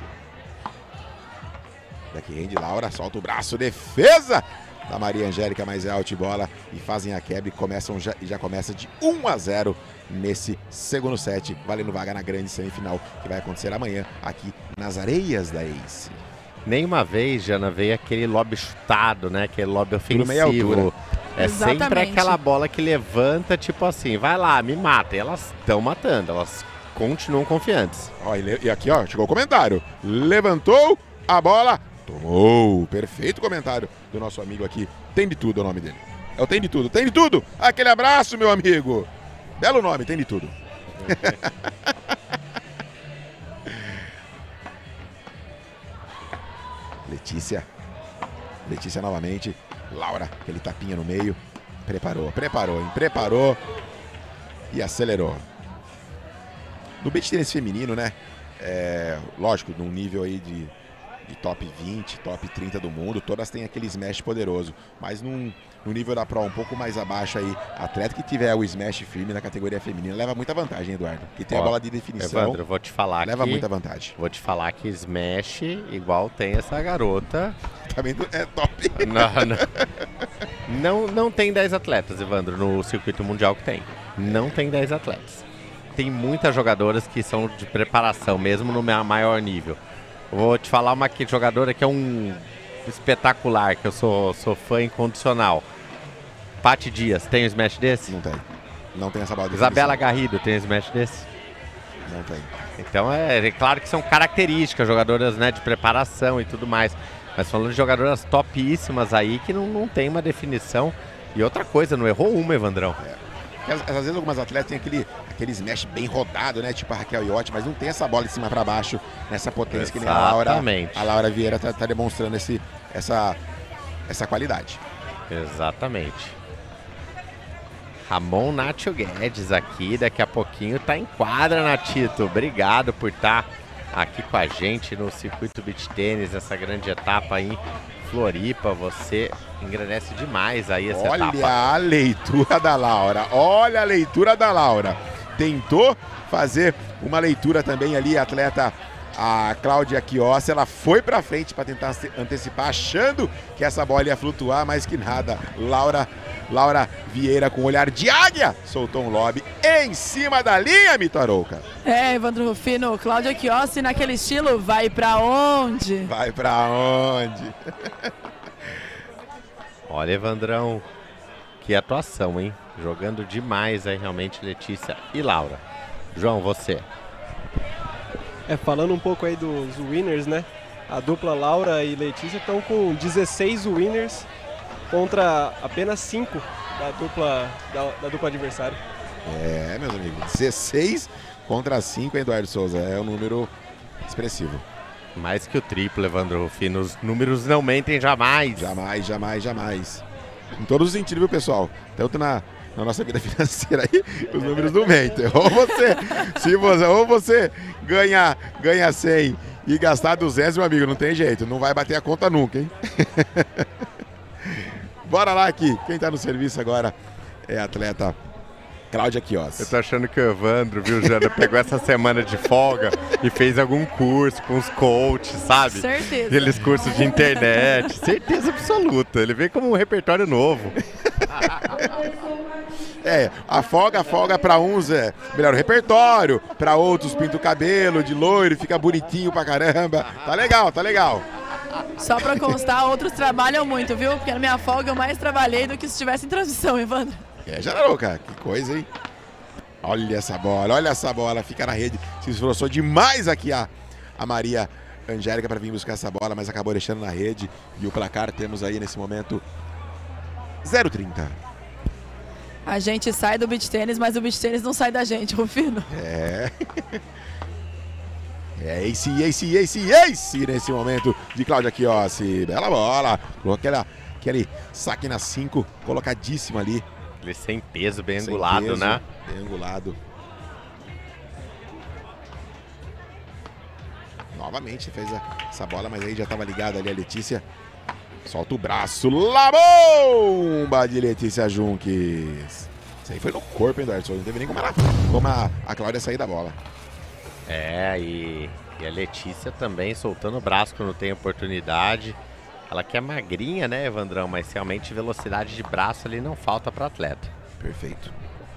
S9: Daqui rende Laura, solta o braço, defesa da Maria Angélica, mas é out bola e fazem a quebra e já começa de 1-0 nesse segundo set, valendo vaga na grande semifinal que vai acontecer amanhã aqui nas areias da Ace.
S11: Nenhuma vez, Jana, veio aquele lob chutado, né? Aquele lob ofensivo.
S9: Meia altura.
S11: É sempre aquela bola que levanta, tipo assim, vai lá, me mata. E elas estão matando, elas continuam confiantes.
S9: Ó, e aqui, ó, chegou o comentário. Levantou a bola. Tomou, perfeito comentário do nosso amigo aqui. Tem de tudo é o nome dele. É o Tem de Tudo, tem de tudo. Aquele abraço, meu amigo. Belo nome, Tem de Tudo. Letícia novamente. Laura, aquele tapinha no meio. Preparou e acelerou. No beach tennis feminino, né? Lógico, num nível aí de top 20, top 30 do mundo, todas têm aquele smash poderoso, mas no nível da Pro um pouco mais abaixo aí, atleta que tiver o smash firme na categoria feminina leva muita vantagem, Eduardo, que tem a bola de definição.
S11: Evandro, vou te falar
S9: leva muita vantagem.
S11: Vou te falar que smash igual tem essa garota.
S9: Também é top.
S11: Não tem 10 atletas, Evandro, no circuito mundial que tem. Não tem 10 atletas. Tem muitas jogadoras que são de preparação, mesmo no maior nível. Vou te falar uma jogadora que é um espetacular, que eu sou fã incondicional. Paty Dias, tem um smash desse?
S9: Não tem. Não tem essa bola de
S11: Isabela Garrido, tem um smash desse?
S9: Não tem.
S11: Então é claro que são características, jogadoras, né, de preparação e tudo mais. Mas falando de jogadoras topíssimas aí que não tem uma definição. E outra coisa, não errou uma, Evandrão.
S9: Às vezes algumas atletas têm aquele smash bem rodado, né? Tipo a Raquel Iotti, mas não tem essa bola de cima para baixo, nessa potência que nem a Laura. A Laura Vieira tá demonstrando essa qualidade.
S11: Exatamente. Ramon Nacho Guedes aqui, daqui a pouquinho tá em quadra, Natito. Obrigado por estar aqui com a gente no Circuito Beach Tênis, essa grande etapa aí em Floripa. Você engrandece demais aí essa etapa.
S9: Olha a leitura da Laura, olha a leitura da Laura. Tentou fazer uma leitura também ali, atleta a Cláudia Chiossi, ela foi pra frente para tentar antecipar, achando que essa bola ia flutuar, mas que nada. Laura Vieira com olhar de águia, soltou um lob em cima da linha, Mitarouca.
S10: Evandro Rufino, Cláudia Chiossi naquele estilo, vai pra onde?
S9: Vai pra onde?
S11: Olha, Evandrão, que atuação, hein? Jogando demais aí realmente Letícia e Laura. João, você.
S12: Falando um pouco aí dos winners, né? A dupla Laura e Letícia estão com 16 winners contra apenas 5 da dupla adversária.
S9: Meus amigos, 16 contra 5, hein, Eduardo Souza? É um número expressivo.
S11: Mais que o triplo, Evandro Rufino. Os números não mentem jamais.
S9: Jamais, jamais, jamais. Em todos os sentidos, viu, pessoal? Tanto na nossa vida financeira aí, os números não mentem. Ou você ganha 100 e gastar 200, meu amigo, não tem jeito. Não vai bater a conta nunca, hein? Bora lá aqui. Quem tá no serviço agora é a atleta Cláudia Chiossi.
S11: Eu tô achando que o Evandro, viu, Jana, pegou essa semana de folga e fez algum curso com os coaches, sabe?
S10: Certeza.
S11: Aqueles cursos de internet. Certeza absoluta. Ele veio como um repertório novo.
S9: A folga pra uns é melhor o repertório, pra outros pinta o cabelo de loiro, fica bonitinho pra caramba. Tá legal, tá legal.
S10: Só pra constar, outros trabalham muito, viu? Porque na minha folga eu mais trabalhei do que se estivesse em transmissão, Evandro.
S9: Janaroca, que coisa, hein? Olha essa bola, fica na rede. Se esforçou demais aqui a Maria Angélica para vir buscar essa bola, mas acabou deixando na rede. E o placar temos aí nesse momento 0,30.
S10: A gente sai do beach tênis, mas o beach tênis não sai da gente, Rufino.
S9: Ace nesse momento de Cláudia Chiossi. Bela bola. Colocou aquele saque na 5, colocadíssima ali.
S11: Ele sem peso, bem angulado, né?
S9: Bem angulado. Novamente fez essa bola, mas aí já estava ligada ali a Letícia. Solta o braço. La bomba de Letícia Junques. Isso aí foi no corpo, hein, Eduardo Souza? Não teve nem como a Cláudia sair da bola.
S11: E a Letícia também soltando o braço quando tem oportunidade. Ela que é magrinha, né, Evandrão? Mas realmente velocidade de braço ali não falta para atleta.
S9: Perfeito.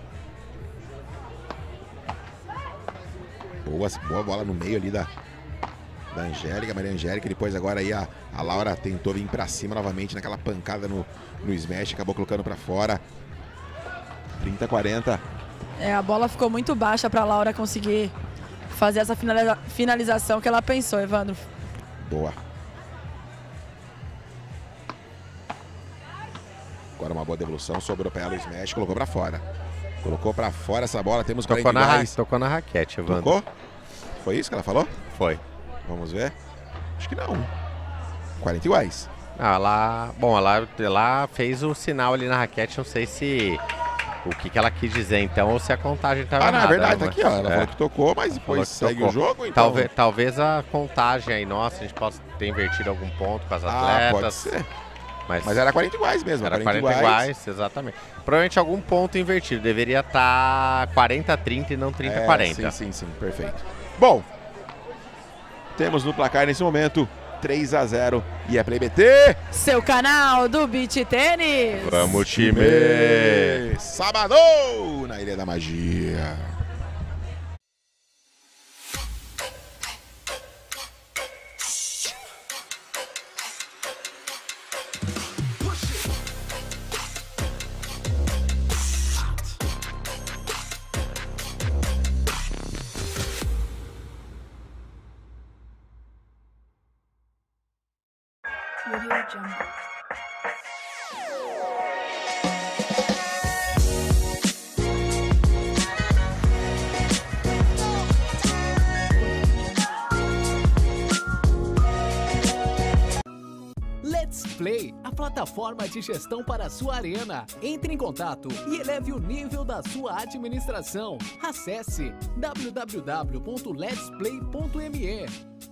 S9: Boa bola no meio ali da Angélica, Maria Angélica. Depois agora aí a Laura tentou vir para cima novamente naquela pancada no smash. Acabou colocando para fora. 30-40.
S10: A bola ficou muito baixa para a Laura conseguir fazer essa finalização que ela pensou, Evandro.
S9: Boa. Agora uma boa devolução, sobrou para ela o smash, colocou para fora. Colocou para fora essa bola, temos 40 iguais.
S11: Tocou na raquete, Evandro.
S9: Tocou? Foi isso que ela falou?
S11: Foi.
S9: Vamos ver. Acho que não. 40 iguais.
S11: Ela fez o sinal ali na raquete, não sei se o que ela quis dizer então, ou se a contagem estava errada.
S9: Na verdade tá aqui, ó. Ela falou que tocou, mas depois segue o jogo, então.
S11: Talvez a contagem aí, nossa, a gente possa ter invertido algum ponto com as atletas.
S9: Pode ser. Mas era 40 iguais mesmo.
S11: Era 40 iguais, exatamente. Provavelmente algum ponto invertido. Deveria estar 40-30 e não 30-40.
S9: Sim, perfeito. Bom, temos no placar nesse momento 3-0 e é Play BT.
S10: Seu canal do beach tênis.
S11: Vamos, time!
S9: Sábado na Ilha da Magia.
S3: Let's Play, a plataforma de gestão para a sua arena. Entre em contato e eleve o nível da sua administração. Acesse www.letsplay.me.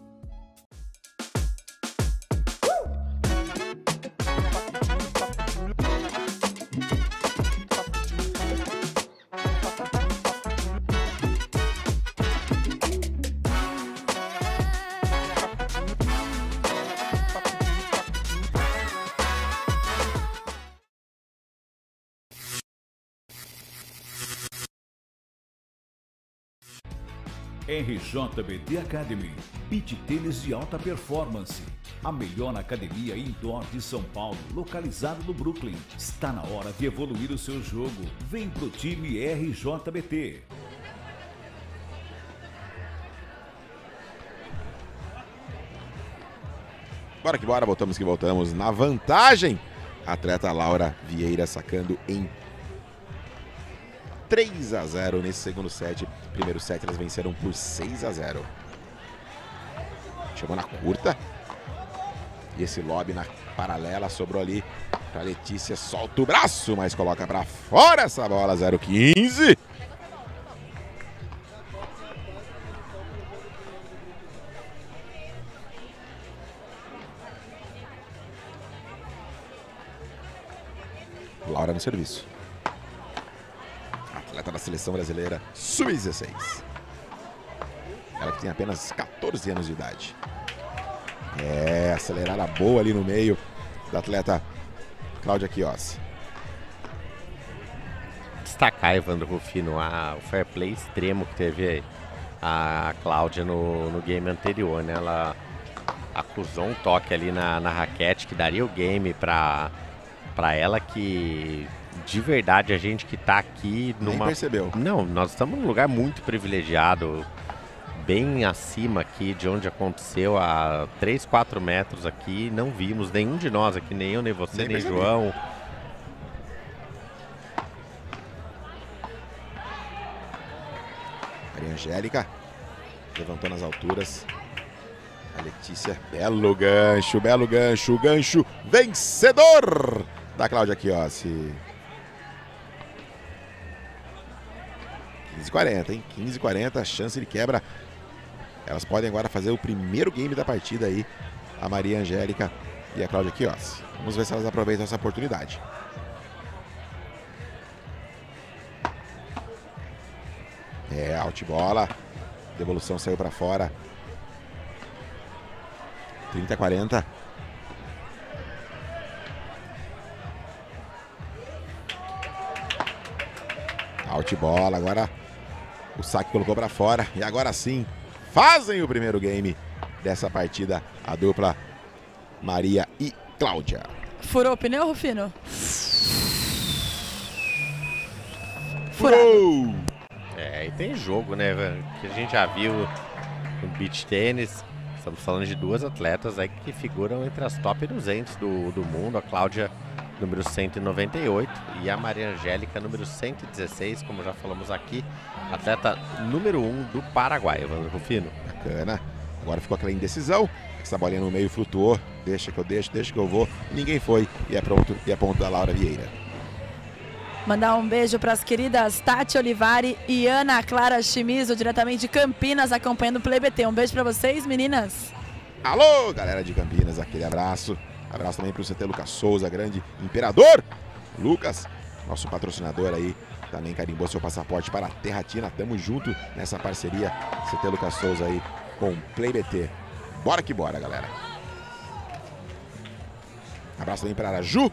S4: RJBT Academy, beach tênis de alta performance. A melhor academia indoor de São Paulo, localizada no Brooklyn. Está na hora de evoluir o seu jogo. Vem pro time RJBT.
S9: Bora que bora, voltamos que voltamos. Na vantagem, atleta Laura Vieira sacando em 3-0 nesse segundo set. Primeiro set elas venceram por 6-0. Chegou na curta. E esse lob na paralela sobrou ali para Letícia. Solta o braço, mas coloca para fora essa bola. 0-15. Laura no serviço. Atleta da seleção brasileira, sub-16. Ela que tem apenas 14 anos de idade. Acelerada boa ali no meio da atleta Cláudia Chiossi.
S11: Destacar, Evandro Rufino, o fair play extremo que teve a Cláudia no game anterior, né? Ela acusou um toque ali na raquete que daria o game para ela, que de verdade a gente que tá aqui
S9: Nem percebeu.
S11: Não, nós estamos num lugar muito privilegiado, bem acima aqui de onde aconteceu, a 3, 4 metros aqui, não vimos nenhum de nós aqui, nem eu, nem você, nem João.
S9: Maria Angélica levantou nas alturas. A Letícia, belo gancho, gancho vencedor da Cláudia Chiossi. 15-40, hein? 15-40, chance de quebra. Elas podem agora fazer o primeiro game da partida aí, a Maria Angélica e a Cláudia Chiossi. Vamos ver se elas aproveitam essa oportunidade. Out bola. Devolução saiu para fora. 30-40. Out bola, agora o saque colocou para fora. E agora sim, fazem o primeiro game dessa partida, a dupla Maria e Cláudia.
S10: Furou o pneu, Rufino?
S9: Furou!
S11: E tem jogo, né, que a gente já viu no beach tênis. Estamos falando de duas atletas aí que figuram entre as top 200 do mundo. A Cláudia, número 198, e a Maria Angélica, número 116, como já falamos aqui, atleta número 1 do Paraguai, Evandro Rufino.
S9: Bacana. Agora ficou aquela indecisão. Essa bolinha no meio flutuou. Deixa que eu deixo, deixa que eu vou. Ninguém foi. E é pronto. E é ponto da Laura Vieira.
S10: Mandar um beijo para as queridas Tati Olivari e Ana Clara Chimizo, diretamente de Campinas, acompanhando o Play BT. Um beijo para vocês, meninas.
S9: Alô, galera de Campinas, aquele abraço. Abraço também para o CT Lucas Souza, grande imperador. Lucas, nosso patrocinador aí, também carimbou seu passaporte para a Terratina. Tamo junto nessa parceria, CT Lucas Souza aí com o Play BT. Bora que bora, galera. Abraço também para a Ju.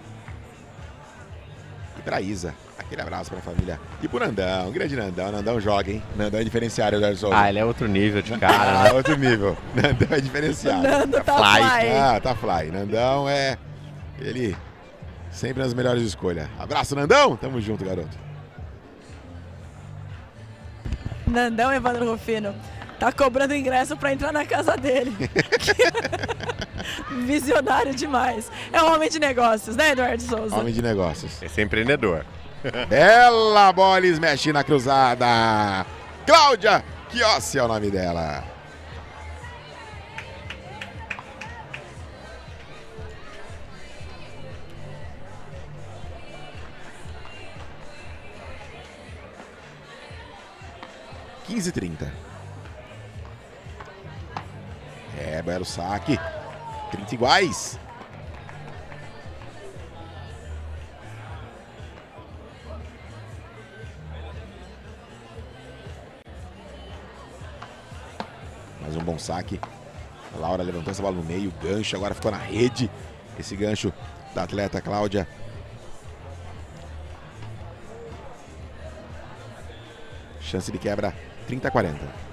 S9: E pra Isa, aquele abraço pra família. E pro Nandão, grande Nandão. Nandão joga, hein? Nandão é diferenciado, Eduardo Souza.
S11: Ele é outro nível de cara, né?
S9: Outro nível. Nandão é diferenciado.
S10: Nando tá fly.
S9: Tá fly. Nandão ele sempre nas melhores escolhas. Abraço, Nandão. Tamo junto, garoto.
S10: Nandão, Evandro Rufino, tá cobrando ingresso pra entrar na casa dele. Visionário demais. É um homem de negócios, né, Eduardo Souza?
S9: Homem de negócios.
S11: Esse é empreendedor.
S9: Bela bola, smash na cruzada. Cláudia Chiossi é o nome dela. (15:30). Belo saque. 30 iguais. Mais um bom saque. A Laura levantou essa bola no meio. Gancho agora ficou na rede. Esse gancho da atleta Cláudia. Chance de quebra 30-40.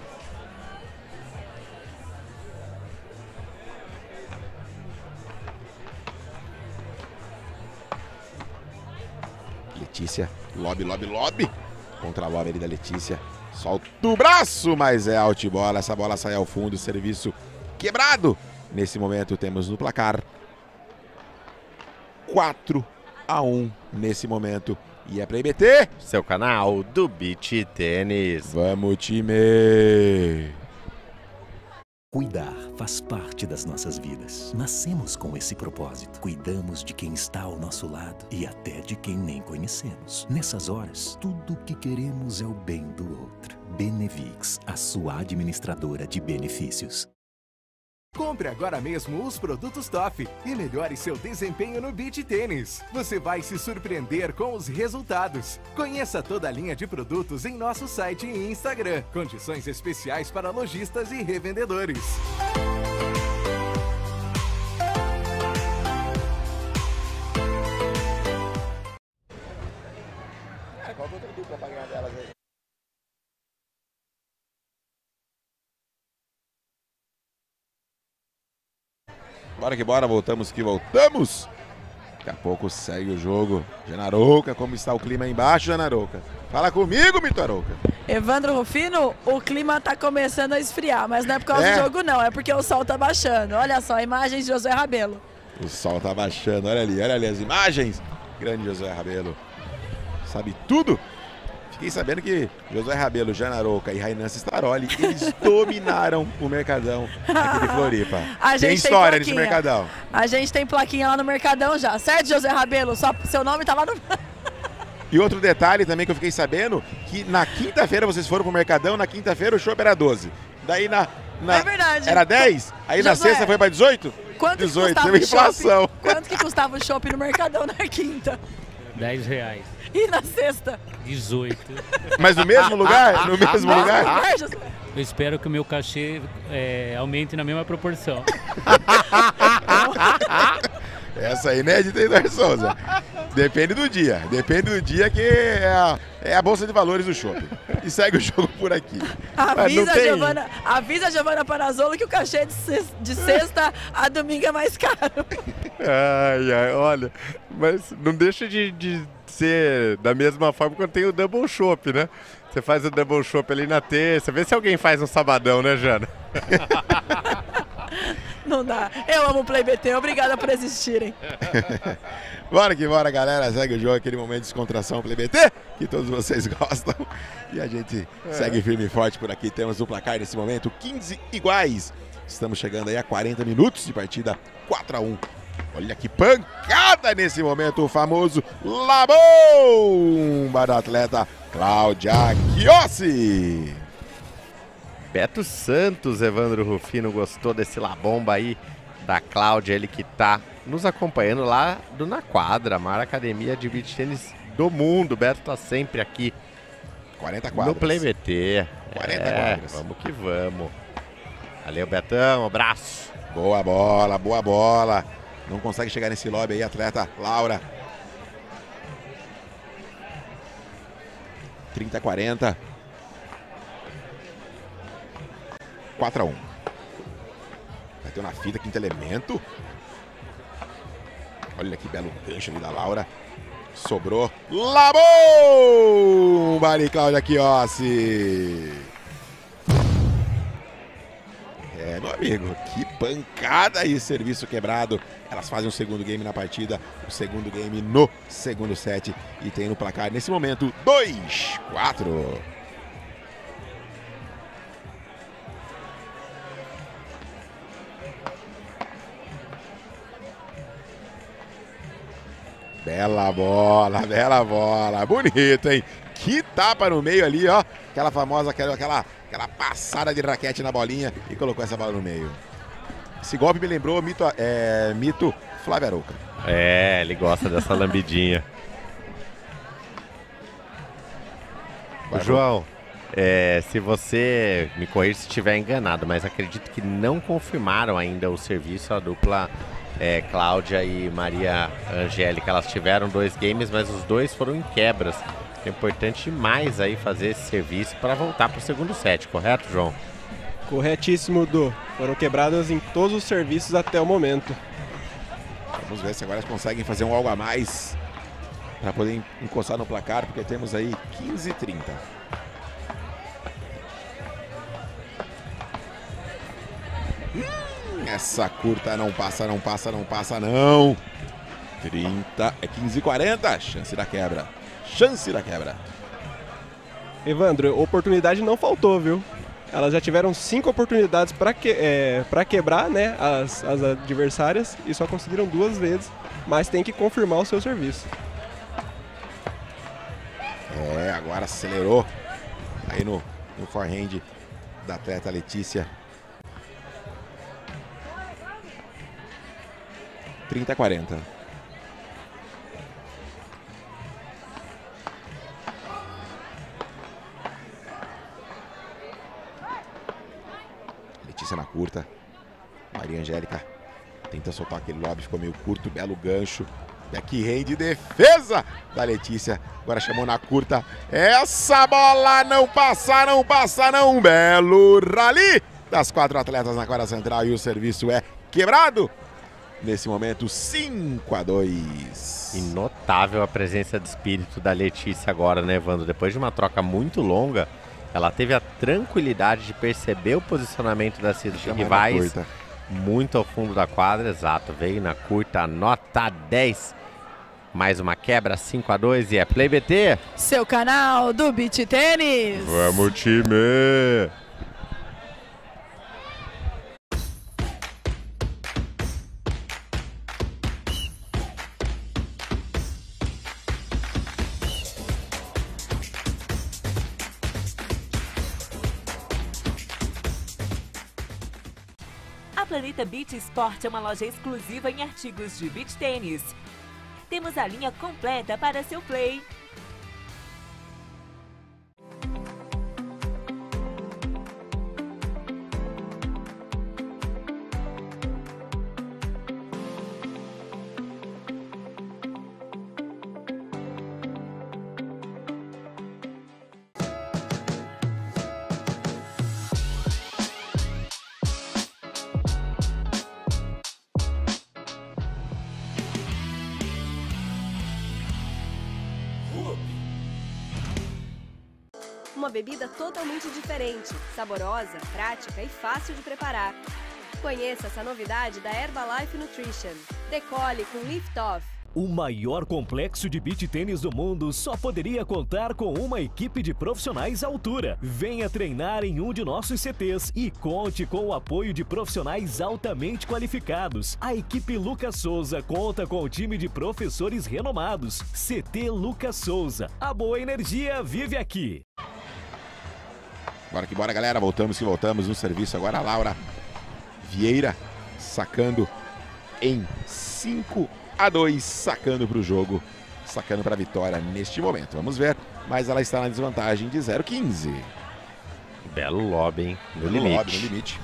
S9: Letícia, lobby. Contra a lobby ali da Letícia. Solta o braço, mas é out bola. Essa bola sai ao fundo, serviço quebrado. Nesse momento temos no placar 4-1 nesse momento E é Play BT,
S11: seu canal do Beach Tênis.
S9: Vamos, time!
S5: Cuidar faz parte das nossas vidas. Nascemos com esse propósito. Cuidamos de quem está ao nosso lado e até de quem nem conhecemos. Nessas horas, tudo o que queremos é o bem do outro. Benevix, a sua administradora de benefícios.
S6: Compre agora mesmo os produtos Toff e melhore seu desempenho no beach tênis. Você vai se surpreender com os resultados. Conheça toda a linha de produtos em nosso site e Instagram. Condições especiais para lojistas e revendedores.
S9: Qual outra dupla pra ganhar delas aí? Bora que bora, voltamos que voltamos. Daqui a pouco segue o jogo. Janarouca, como está o clima aí embaixo, Janarouca? Fala comigo, Mito Arouca.
S10: Evandro Rufino, o clima tá começando a esfriar, mas não é por causa do jogo não, é porque o sol tá baixando. Olha só, imagens de Josué Rabelo.
S9: O sol tá baixando, olha ali as imagens. Grande Josué Rabelo. Sabe tudo. Fiquei sabendo que Josué Rabelo, Janarouca e Rainan Staroli, eles dominaram o Mercadão aqui de Floripa. Tem história nesse Mercadão.
S10: A gente tem plaquinha lá no Mercadão já, certo, Josué Rabelo? Só seu nome tá lá no...
S9: E outro detalhe também que eu fiquei sabendo, que na quinta-feira vocês foram pro Mercadão, na quinta-feira o chopp era 12. Daí
S10: É verdade.
S9: Era 10, aí
S10: Josué,
S9: na sexta foi pra 18?
S10: Quanto
S9: 18,
S10: que custava
S9: teve inflação.
S10: Quanto que custava o chopp no Mercadão na quinta?
S13: R$10.
S10: E na sexta?
S13: 18.
S9: Mas no mesmo lugar? No mesmo lugar?
S13: Eu espero que o meu cachê aumente na mesma proporção.
S9: Essa aí não é de Taylor Souza. Depende do dia que é a Bolsa de Valores do shopping. E segue o jogo por aqui.
S10: Avisa a Giovana Panazzolo que o cachê de sexta a domingo é mais caro.
S11: Ai, olha, mas não deixa de ser da mesma forma quando tem o Double Shop, né? Você faz o Double Shop ali na terça, vê se alguém faz um sabadão, né, Jana?
S10: Não dá. Eu amo o Play BT, obrigada por existirem.
S9: Bora que bora, galera. Segue o jogo, aquele momento de descontração Play BT, que todos vocês gostam. E a gente segue firme e forte por aqui. Temos o placar nesse momento, 15 iguais. Estamos chegando aí a 40 minutos de partida, 4-1. Olha que pancada nesse momento, o famoso Labomba da atleta Cláudia Chiossi.
S11: Beto Santos, Evandro Rufino, gostou desse Labomba aí da Cláudia, ele que tá nos acompanhando lá Na Quadra, a maior academia de beach tênis do mundo. O Beto tá sempre aqui
S9: 40 quadras.
S11: No Play BT.
S9: 40 quadras.
S11: Vamos que vamos. Valeu, Betão, um abraço.
S9: Boa bola, boa bola. Não consegue chegar nesse lobby aí, atleta Laura. 30-40. 4-1. Bateu na fita, quinto elemento. Olha que belo gancho ali da Laura. Sobrou. Labomba ali, Cláudia Chiossi. Meu amigo, que pancada aí, serviço quebrado. Elas fazem o segundo game na partida, o segundo game no segundo set. E tem no placar, nesse momento, 2-4. Bela bola, bonito, hein? Que tapa no meio ali, ó. Aquela famosa, aquela passada de raquete na bolinha e colocou essa bola no meio. Esse golpe me lembrou Mito Flávio Arouca.
S11: Ele gosta dessa lambidinha. João, se você me corrija se estiver enganado, mas acredito que não confirmaram ainda o serviço, a dupla Cláudia e Maria Angélica. Elas tiveram 2 games, mas os 2 foram em quebras. É importante demais aí fazer esse serviço para voltar para o segundo set, correto, João?
S12: Corretíssimo, Du. Foram quebradas em todos os serviços até o momento.
S9: Vamos ver se agora eles conseguem fazer um algo a mais para poder encostar no placar, porque temos aí 15-30. Essa curta não passa, não. 30, 15-40, chance da quebra. chance da quebra.
S12: Evandro, oportunidade não faltou, viu? Elas já tiveram 5 oportunidades para quebrar, né, as adversárias e só conseguiram 2 vezes, mas tem que confirmar o seu serviço.
S9: Agora acelerou aí no forehand da atleta Letícia. 30-40. Letícia na curta. Maria Angélica tenta soltar aquele lob, ficou meio curto, belo gancho. Backhand, defesa da Letícia. Agora chamou na curta. Essa bola não passa, não passa, não. Belo rally das 4 atletas na quadra central e o serviço é quebrado. Nesse momento, 5-2.
S11: E notável a presença de espírito da Letícia agora, né, Evandro? Depois de uma troca muito longa, ela teve a tranquilidade de perceber o posicionamento das rivais muito ao fundo da quadra. Exato, veio na curta, nota 10. Mais uma quebra, 5-2 e é Play BT.
S10: Seu canal do Beach Tênis.
S11: Vamos, time!
S2: A Planeta Beach Sport é uma loja exclusiva em artigos de beach tênis. Temos a linha completa para seu play.
S7: Uma bebida totalmente diferente, saborosa, prática e fácil de preparar. Conheça essa novidade da Herbalife Nutrition. Decole com Lift Off.
S8: O maior complexo de beach tênis do mundo só poderia contar com uma equipe de profissionais à altura. Venha treinar em um de nossos CTs e conte com o apoio de profissionais altamente qualificados. A equipe Lucas Souza conta com um time de professores renomados. CT Lucas Souza. A boa energia vive aqui.
S9: Bora que bora, galera. Voltamos que voltamos no serviço. Agora a Laura Vieira sacando em 5-2, sacando para o jogo, sacando para a vitória neste momento. Vamos ver, mas ela está na desvantagem de 0-15.
S11: Belo lob, hein? No
S9: Belo
S11: limite.
S9: Lob, no limite.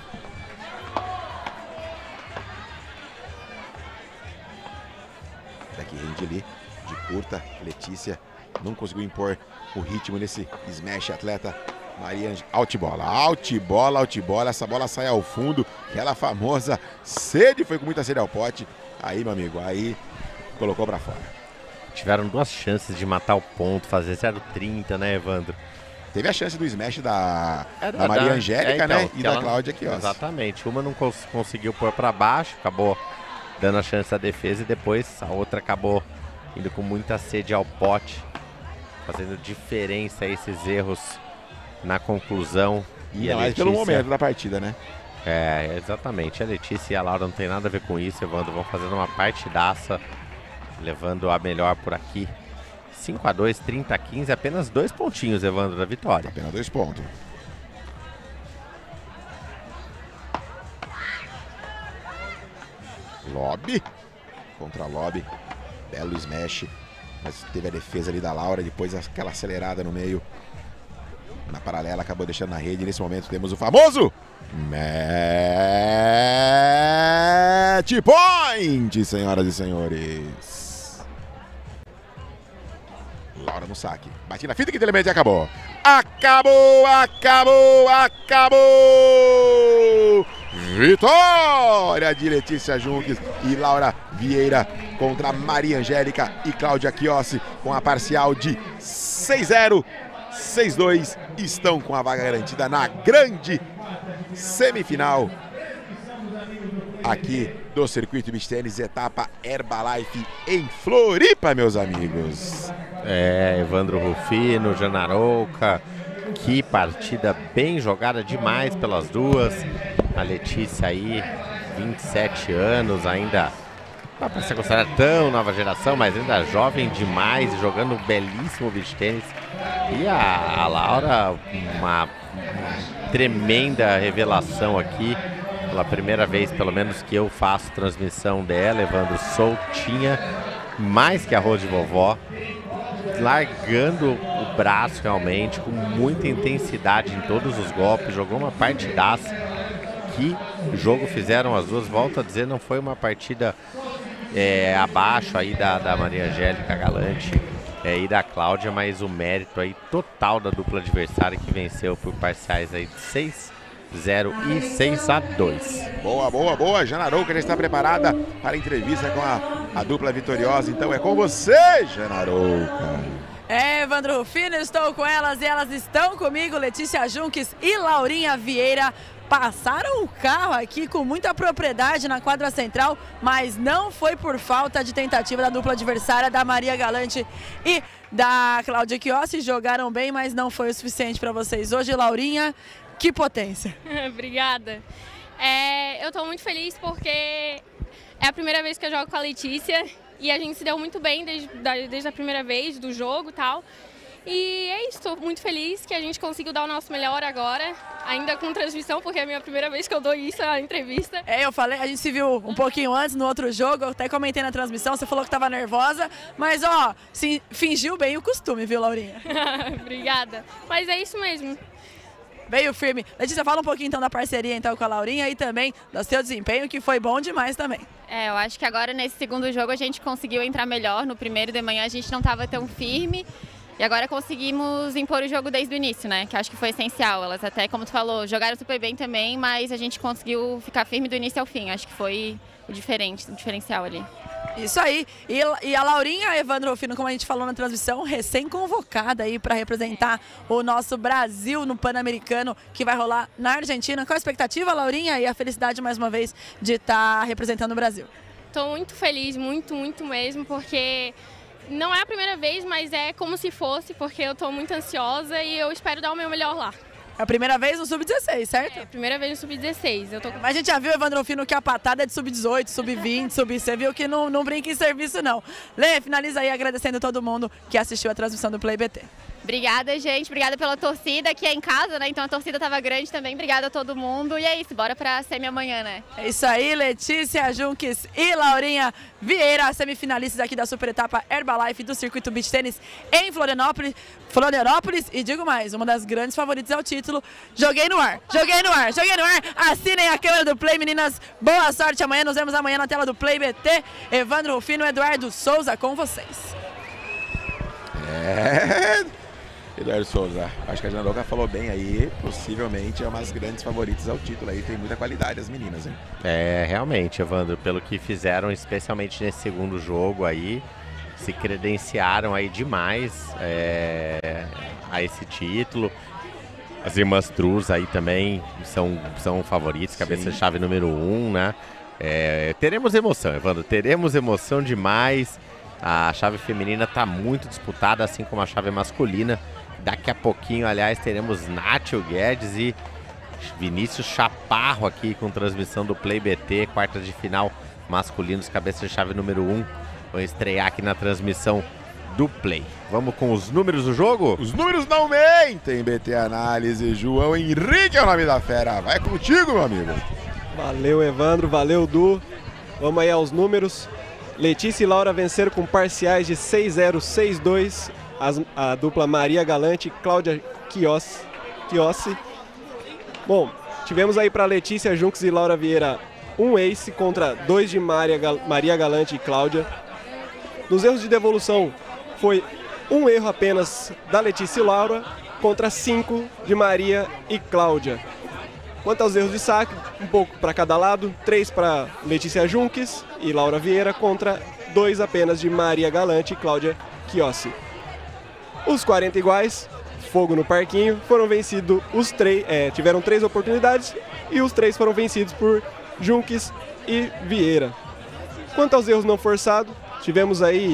S9: Backhand ali, de curta. Letícia não conseguiu impor o ritmo nesse smash, atleta Maria Angélica. Outbola, outbola, outbola. Essa bola sai ao fundo. Aquela famosa sede, foi com muita sede ao pote. Aí, meu amigo, aí colocou pra fora.
S11: Tiveram 2 chances de matar o ponto, fazer 0-30, né, Evandro?
S9: Teve a chance do smash da Maria Angélica, né? E da Cláudia Chiossi.
S11: Exatamente. Uma não conseguiu pôr pra baixo, acabou dando a chance à defesa e depois a outra acabou indo com muita sede ao pote, fazendo diferença esses erros na conclusão.
S9: E a Letícia, pelo momento da partida, né?
S11: É, exatamente. A Letícia e a Laura não tem nada a ver com isso, Evandro. Vão fazendo uma partidaça, levando a melhor por aqui. 5-2, 30-15, apenas 2 pontinhos, Evandro, da vitória.
S9: Apenas 2 pontos. Lob contra lob. Belo smash. Mas teve a defesa ali da Laura, depois aquela acelerada no meio. Na paralela, acabou deixando na rede. Nesse momento temos o famoso match point, senhoras e senhores. Laura no saque. Bate na fita que inteiramente acabou. Acabou, acabou, acabou! Vitória de Letícia Junques e Laura Vieira contra Maria Angélica e Cláudia Chiossi com a parcial de 6-0. 6-2, estão com a vaga garantida na grande semifinal aqui do Circuito Beach Tênis, etapa Herbalife em Floripa, meus amigos.
S11: Evandro Rufino, Janarouca, que partida bem jogada demais pelas duas. A Letícia aí, 27 anos, ainda não para ser considerada tão nova geração, mas ainda jovem demais, jogando um belíssimo beach tênis. E a Laura, uma tremenda revelação aqui, pela primeira vez, pelo menos que eu faço transmissão dela, Evandro, soltinha, mais que arroz de vovó, largando o braço realmente, com muita intensidade em todos os golpes, jogou uma partidaça. Que jogo fizeram as duas, volto a dizer, não foi uma partida abaixo aí da Maria Angélica Galante e da Cláudia, mas o mérito aí total da dupla adversária que venceu por parciais aí de 6-0 e 6-2.
S9: Boa, boa, boa. Janarouca já está preparada para a entrevista com a dupla vitoriosa. Então é com você, Janarouca.
S10: Evandro Rufino, estou com elas e elas estão comigo, Letícia Junques e Laurinha Vieira. Passaram o carro aqui com muita propriedade na quadra central, mas não foi por falta de tentativa da dupla adversária, da Maria Galante e da Cláudia Chiossi. Jogaram bem, mas não foi o suficiente para vocês hoje. Laurinha, que potência!
S14: Obrigada. Eu estou muito feliz porque é a primeira vez que eu jogo com a Letícia e a gente se deu muito bem desde a primeira vez do jogo e tal. E é isso, estou muito feliz que a gente conseguiu dar o nosso melhor agora, ainda com transmissão, porque é a minha primeira vez que eu dou isso, a entrevista.
S10: Eu falei, a gente se viu um pouquinho antes no outro jogo, eu até comentei na transmissão, você falou que estava nervosa, mas ó, fingiu bem o costume, viu, Laurinha?
S14: Obrigada, mas é isso mesmo.
S10: Veio firme. Letícia, fala um pouquinho então da parceria então com a Laurinha e também do seu desempenho, que foi bom demais também.
S15: Eu acho que agora nesse segundo jogo a gente conseguiu entrar melhor, no primeiro de manhã a gente não estava tão firme. E agora conseguimos impor o jogo desde o início, né? Que acho que foi essencial. Elas até, como tu falou, jogaram super bem também, mas a gente conseguiu ficar firme do início ao fim. Acho que foi o diferencial ali.
S10: Isso aí. E a Laurinha, Evandro Rufino, como a gente falou na transmissão, recém-convocada aí para representar o nosso Brasil no Pan-Americano, que vai rolar na Argentina. Qual a expectativa, Laurinha? E a felicidade, mais uma vez, de estar representando o Brasil?
S14: Estou muito feliz, muito, muito mesmo, porque não é a primeira vez, mas é como se fosse, porque eu estou muito ansiosa e eu espero dar o meu melhor lá.
S10: É a primeira vez no Sub-16, certo?
S14: É a primeira vez no Sub-16.
S10: Mas a gente já viu, Evandro Rufino, que a patada é de Sub-18, Sub-20, Você viu que não brinca em serviço, não. Lê, finaliza aí agradecendo todo mundo que assistiu a transmissão do Play BT.
S15: Obrigada, gente. Obrigada pela torcida, que é em casa, né? Então a torcida estava grande também. Obrigada a todo mundo. E é isso, bora pra semi amanhã, né?
S10: É isso aí, Letícia Junques e Laurinha Vieira, semifinalistas aqui da super etapa Herbalife do Circuito Beach Tênis em Florianópolis. E digo mais, uma das grandes favoritas ao título. Joguei no ar. Assinem a câmera do Play, meninas. Boa sorte amanhã. Nos vemos amanhã na tela do Play BT. Evandro Rufino, Eduardo Souza com vocês.
S9: Eduardo Souza, acho que a Janarouca falou bem aí, possivelmente é uma das grandes favoritas ao título aí, tem muita qualidade as meninas, hein?
S11: Realmente, Evandro, pelo que fizeram, especialmente nesse segundo jogo aí, se credenciaram aí demais a esse título. As irmãs Truz aí também são favoritas, cabeça de chave número 1, né? Teremos emoção, Evandro, teremos emoção demais. A chave feminina está muito disputada, assim como a chave masculina. Daqui a pouquinho, aliás, teremos Nátio Guedes e Vinícius Chaparro aqui com transmissão do Play BT, quartas de final masculinos, cabeça de chave número 1. Vão estrear aqui na transmissão do Play. Vamos com os números do jogo?
S9: Os números não mentem, BT Análise. João Henrique é o nome da fera. Vai contigo, meu amigo.
S12: Valeu, Evandro. Valeu, Du. Vamos aí aos números. Letícia e Laura venceram com parciais de 6-0, 6-2. A dupla Maria Galante e Cláudia Chiossi. Bom, tivemos aí para Letícia Junques e Laura Vieira um ace contra 2 de Maria Galante e Cláudia. Nos erros de devolução foi um erro apenas da Letícia e Laura contra 5 de Maria e Cláudia. Quanto aos erros de saque, um pouco para cada lado, 3 para Letícia Junques e Laura Vieira contra 2 apenas de Maria Galante e Cláudia Chiossi. Os 40 iguais, fogo no parquinho, foram vencidos os 3, tiveram 3 oportunidades e os 3 foram vencidos por Junques e Vieira. Quanto aos erros não forçados, tivemos aí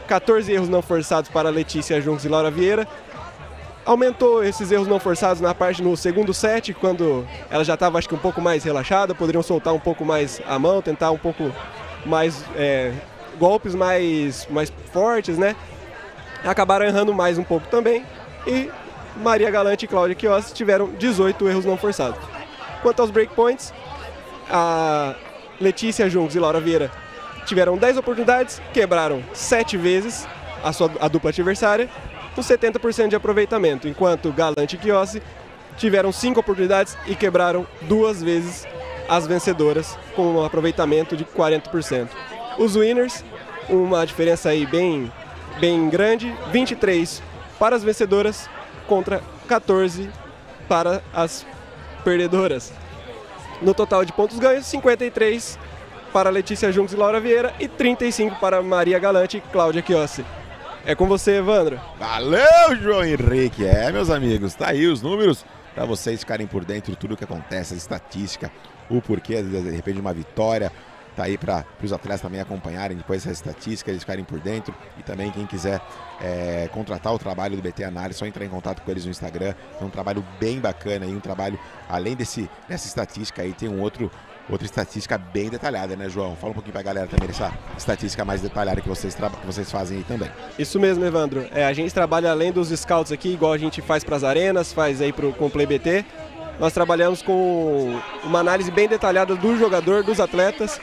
S12: 14 erros não forçados para Letícia Junks e Laura Vieira. Aumentou esses erros não forçados na parte no segundo set, quando ela já estava, acho que, um pouco mais relaxada, poderiam soltar um pouco mais a mão, tentar um pouco mais golpes mais fortes, né? Acabaram errando mais um pouco também, e Maria Galante e Cláudia Chiossi tiveram 18 erros não forçados. Quanto aos breakpoints, a Letícia Junks e Laura Vieira tiveram 10 oportunidades, quebraram 7 vezes a dupla adversária, com 70% de aproveitamento, enquanto Galante e Chiossi tiveram 5 oportunidades e quebraram 2 vezes as vencedoras, com um aproveitamento de 40%. Os winners, uma diferença aí bem grande, 23 para as vencedoras contra 14 para as perdedoras. No total de pontos ganhos, 53 para Letícia Junks e Laura Vieira e 35 para Maria Galante e Cláudia Chiossi. É com você, Evandro.
S9: Valeu, João Henrique. Meus amigos, tá aí os números para vocês ficarem por dentro de tudo o que acontece, a estatística, o porquê, de repente, de uma vitória. Tá aí para os atletas também acompanharem depois essa estatística, eles ficarem por dentro. E também quem quiser contratar o trabalho do BT Análise, só entrar em contato com eles no Instagram. É um trabalho bem bacana, e um trabalho, além dessa estatística aí, tem outra estatística bem detalhada, né, João? Fala um pouquinho pra galera também dessa estatística mais detalhada que vocês fazem aí também.
S12: Isso mesmo, Evandro. A gente trabalha além dos scouts aqui, igual a gente faz para as arenas, faz aí com o Play BT. Nós trabalhamos com uma análise bem detalhada do jogador, dos atletas.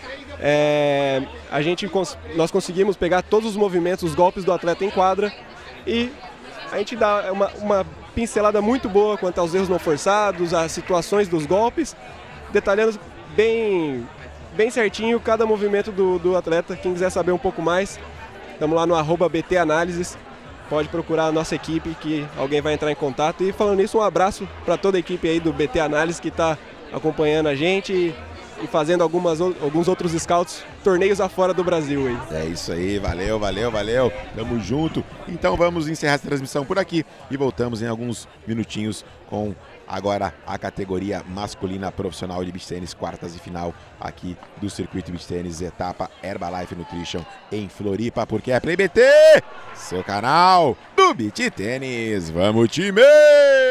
S12: Nós conseguimos pegar todos os movimentos, os golpes do atleta em quadra, e a gente dá uma pincelada muito boa quanto aos erros não forçados, as situações dos golpes, detalhando bem certinho cada movimento do atleta. Quem quiser saber um pouco mais, estamos lá no @BT Análises. Pode procurar a nossa equipe que alguém vai entrar em contato. E falando nisso, um abraço para toda a equipe aí do BT Análise que está acompanhando a gente e fazendo alguns outros scouts, torneios afora do Brasil aí.
S9: É isso aí, valeu. Tamo junto. Então vamos encerrar essa transmissão por aqui e voltamos em alguns minutinhos com agora a categoria masculina profissional de beach tênis, quartas de final aqui do Circuito Beach Tênis, etapa Herbalife Nutrition em Floripa, porque é Play BT, seu canal do beach tênis. Vamos, time!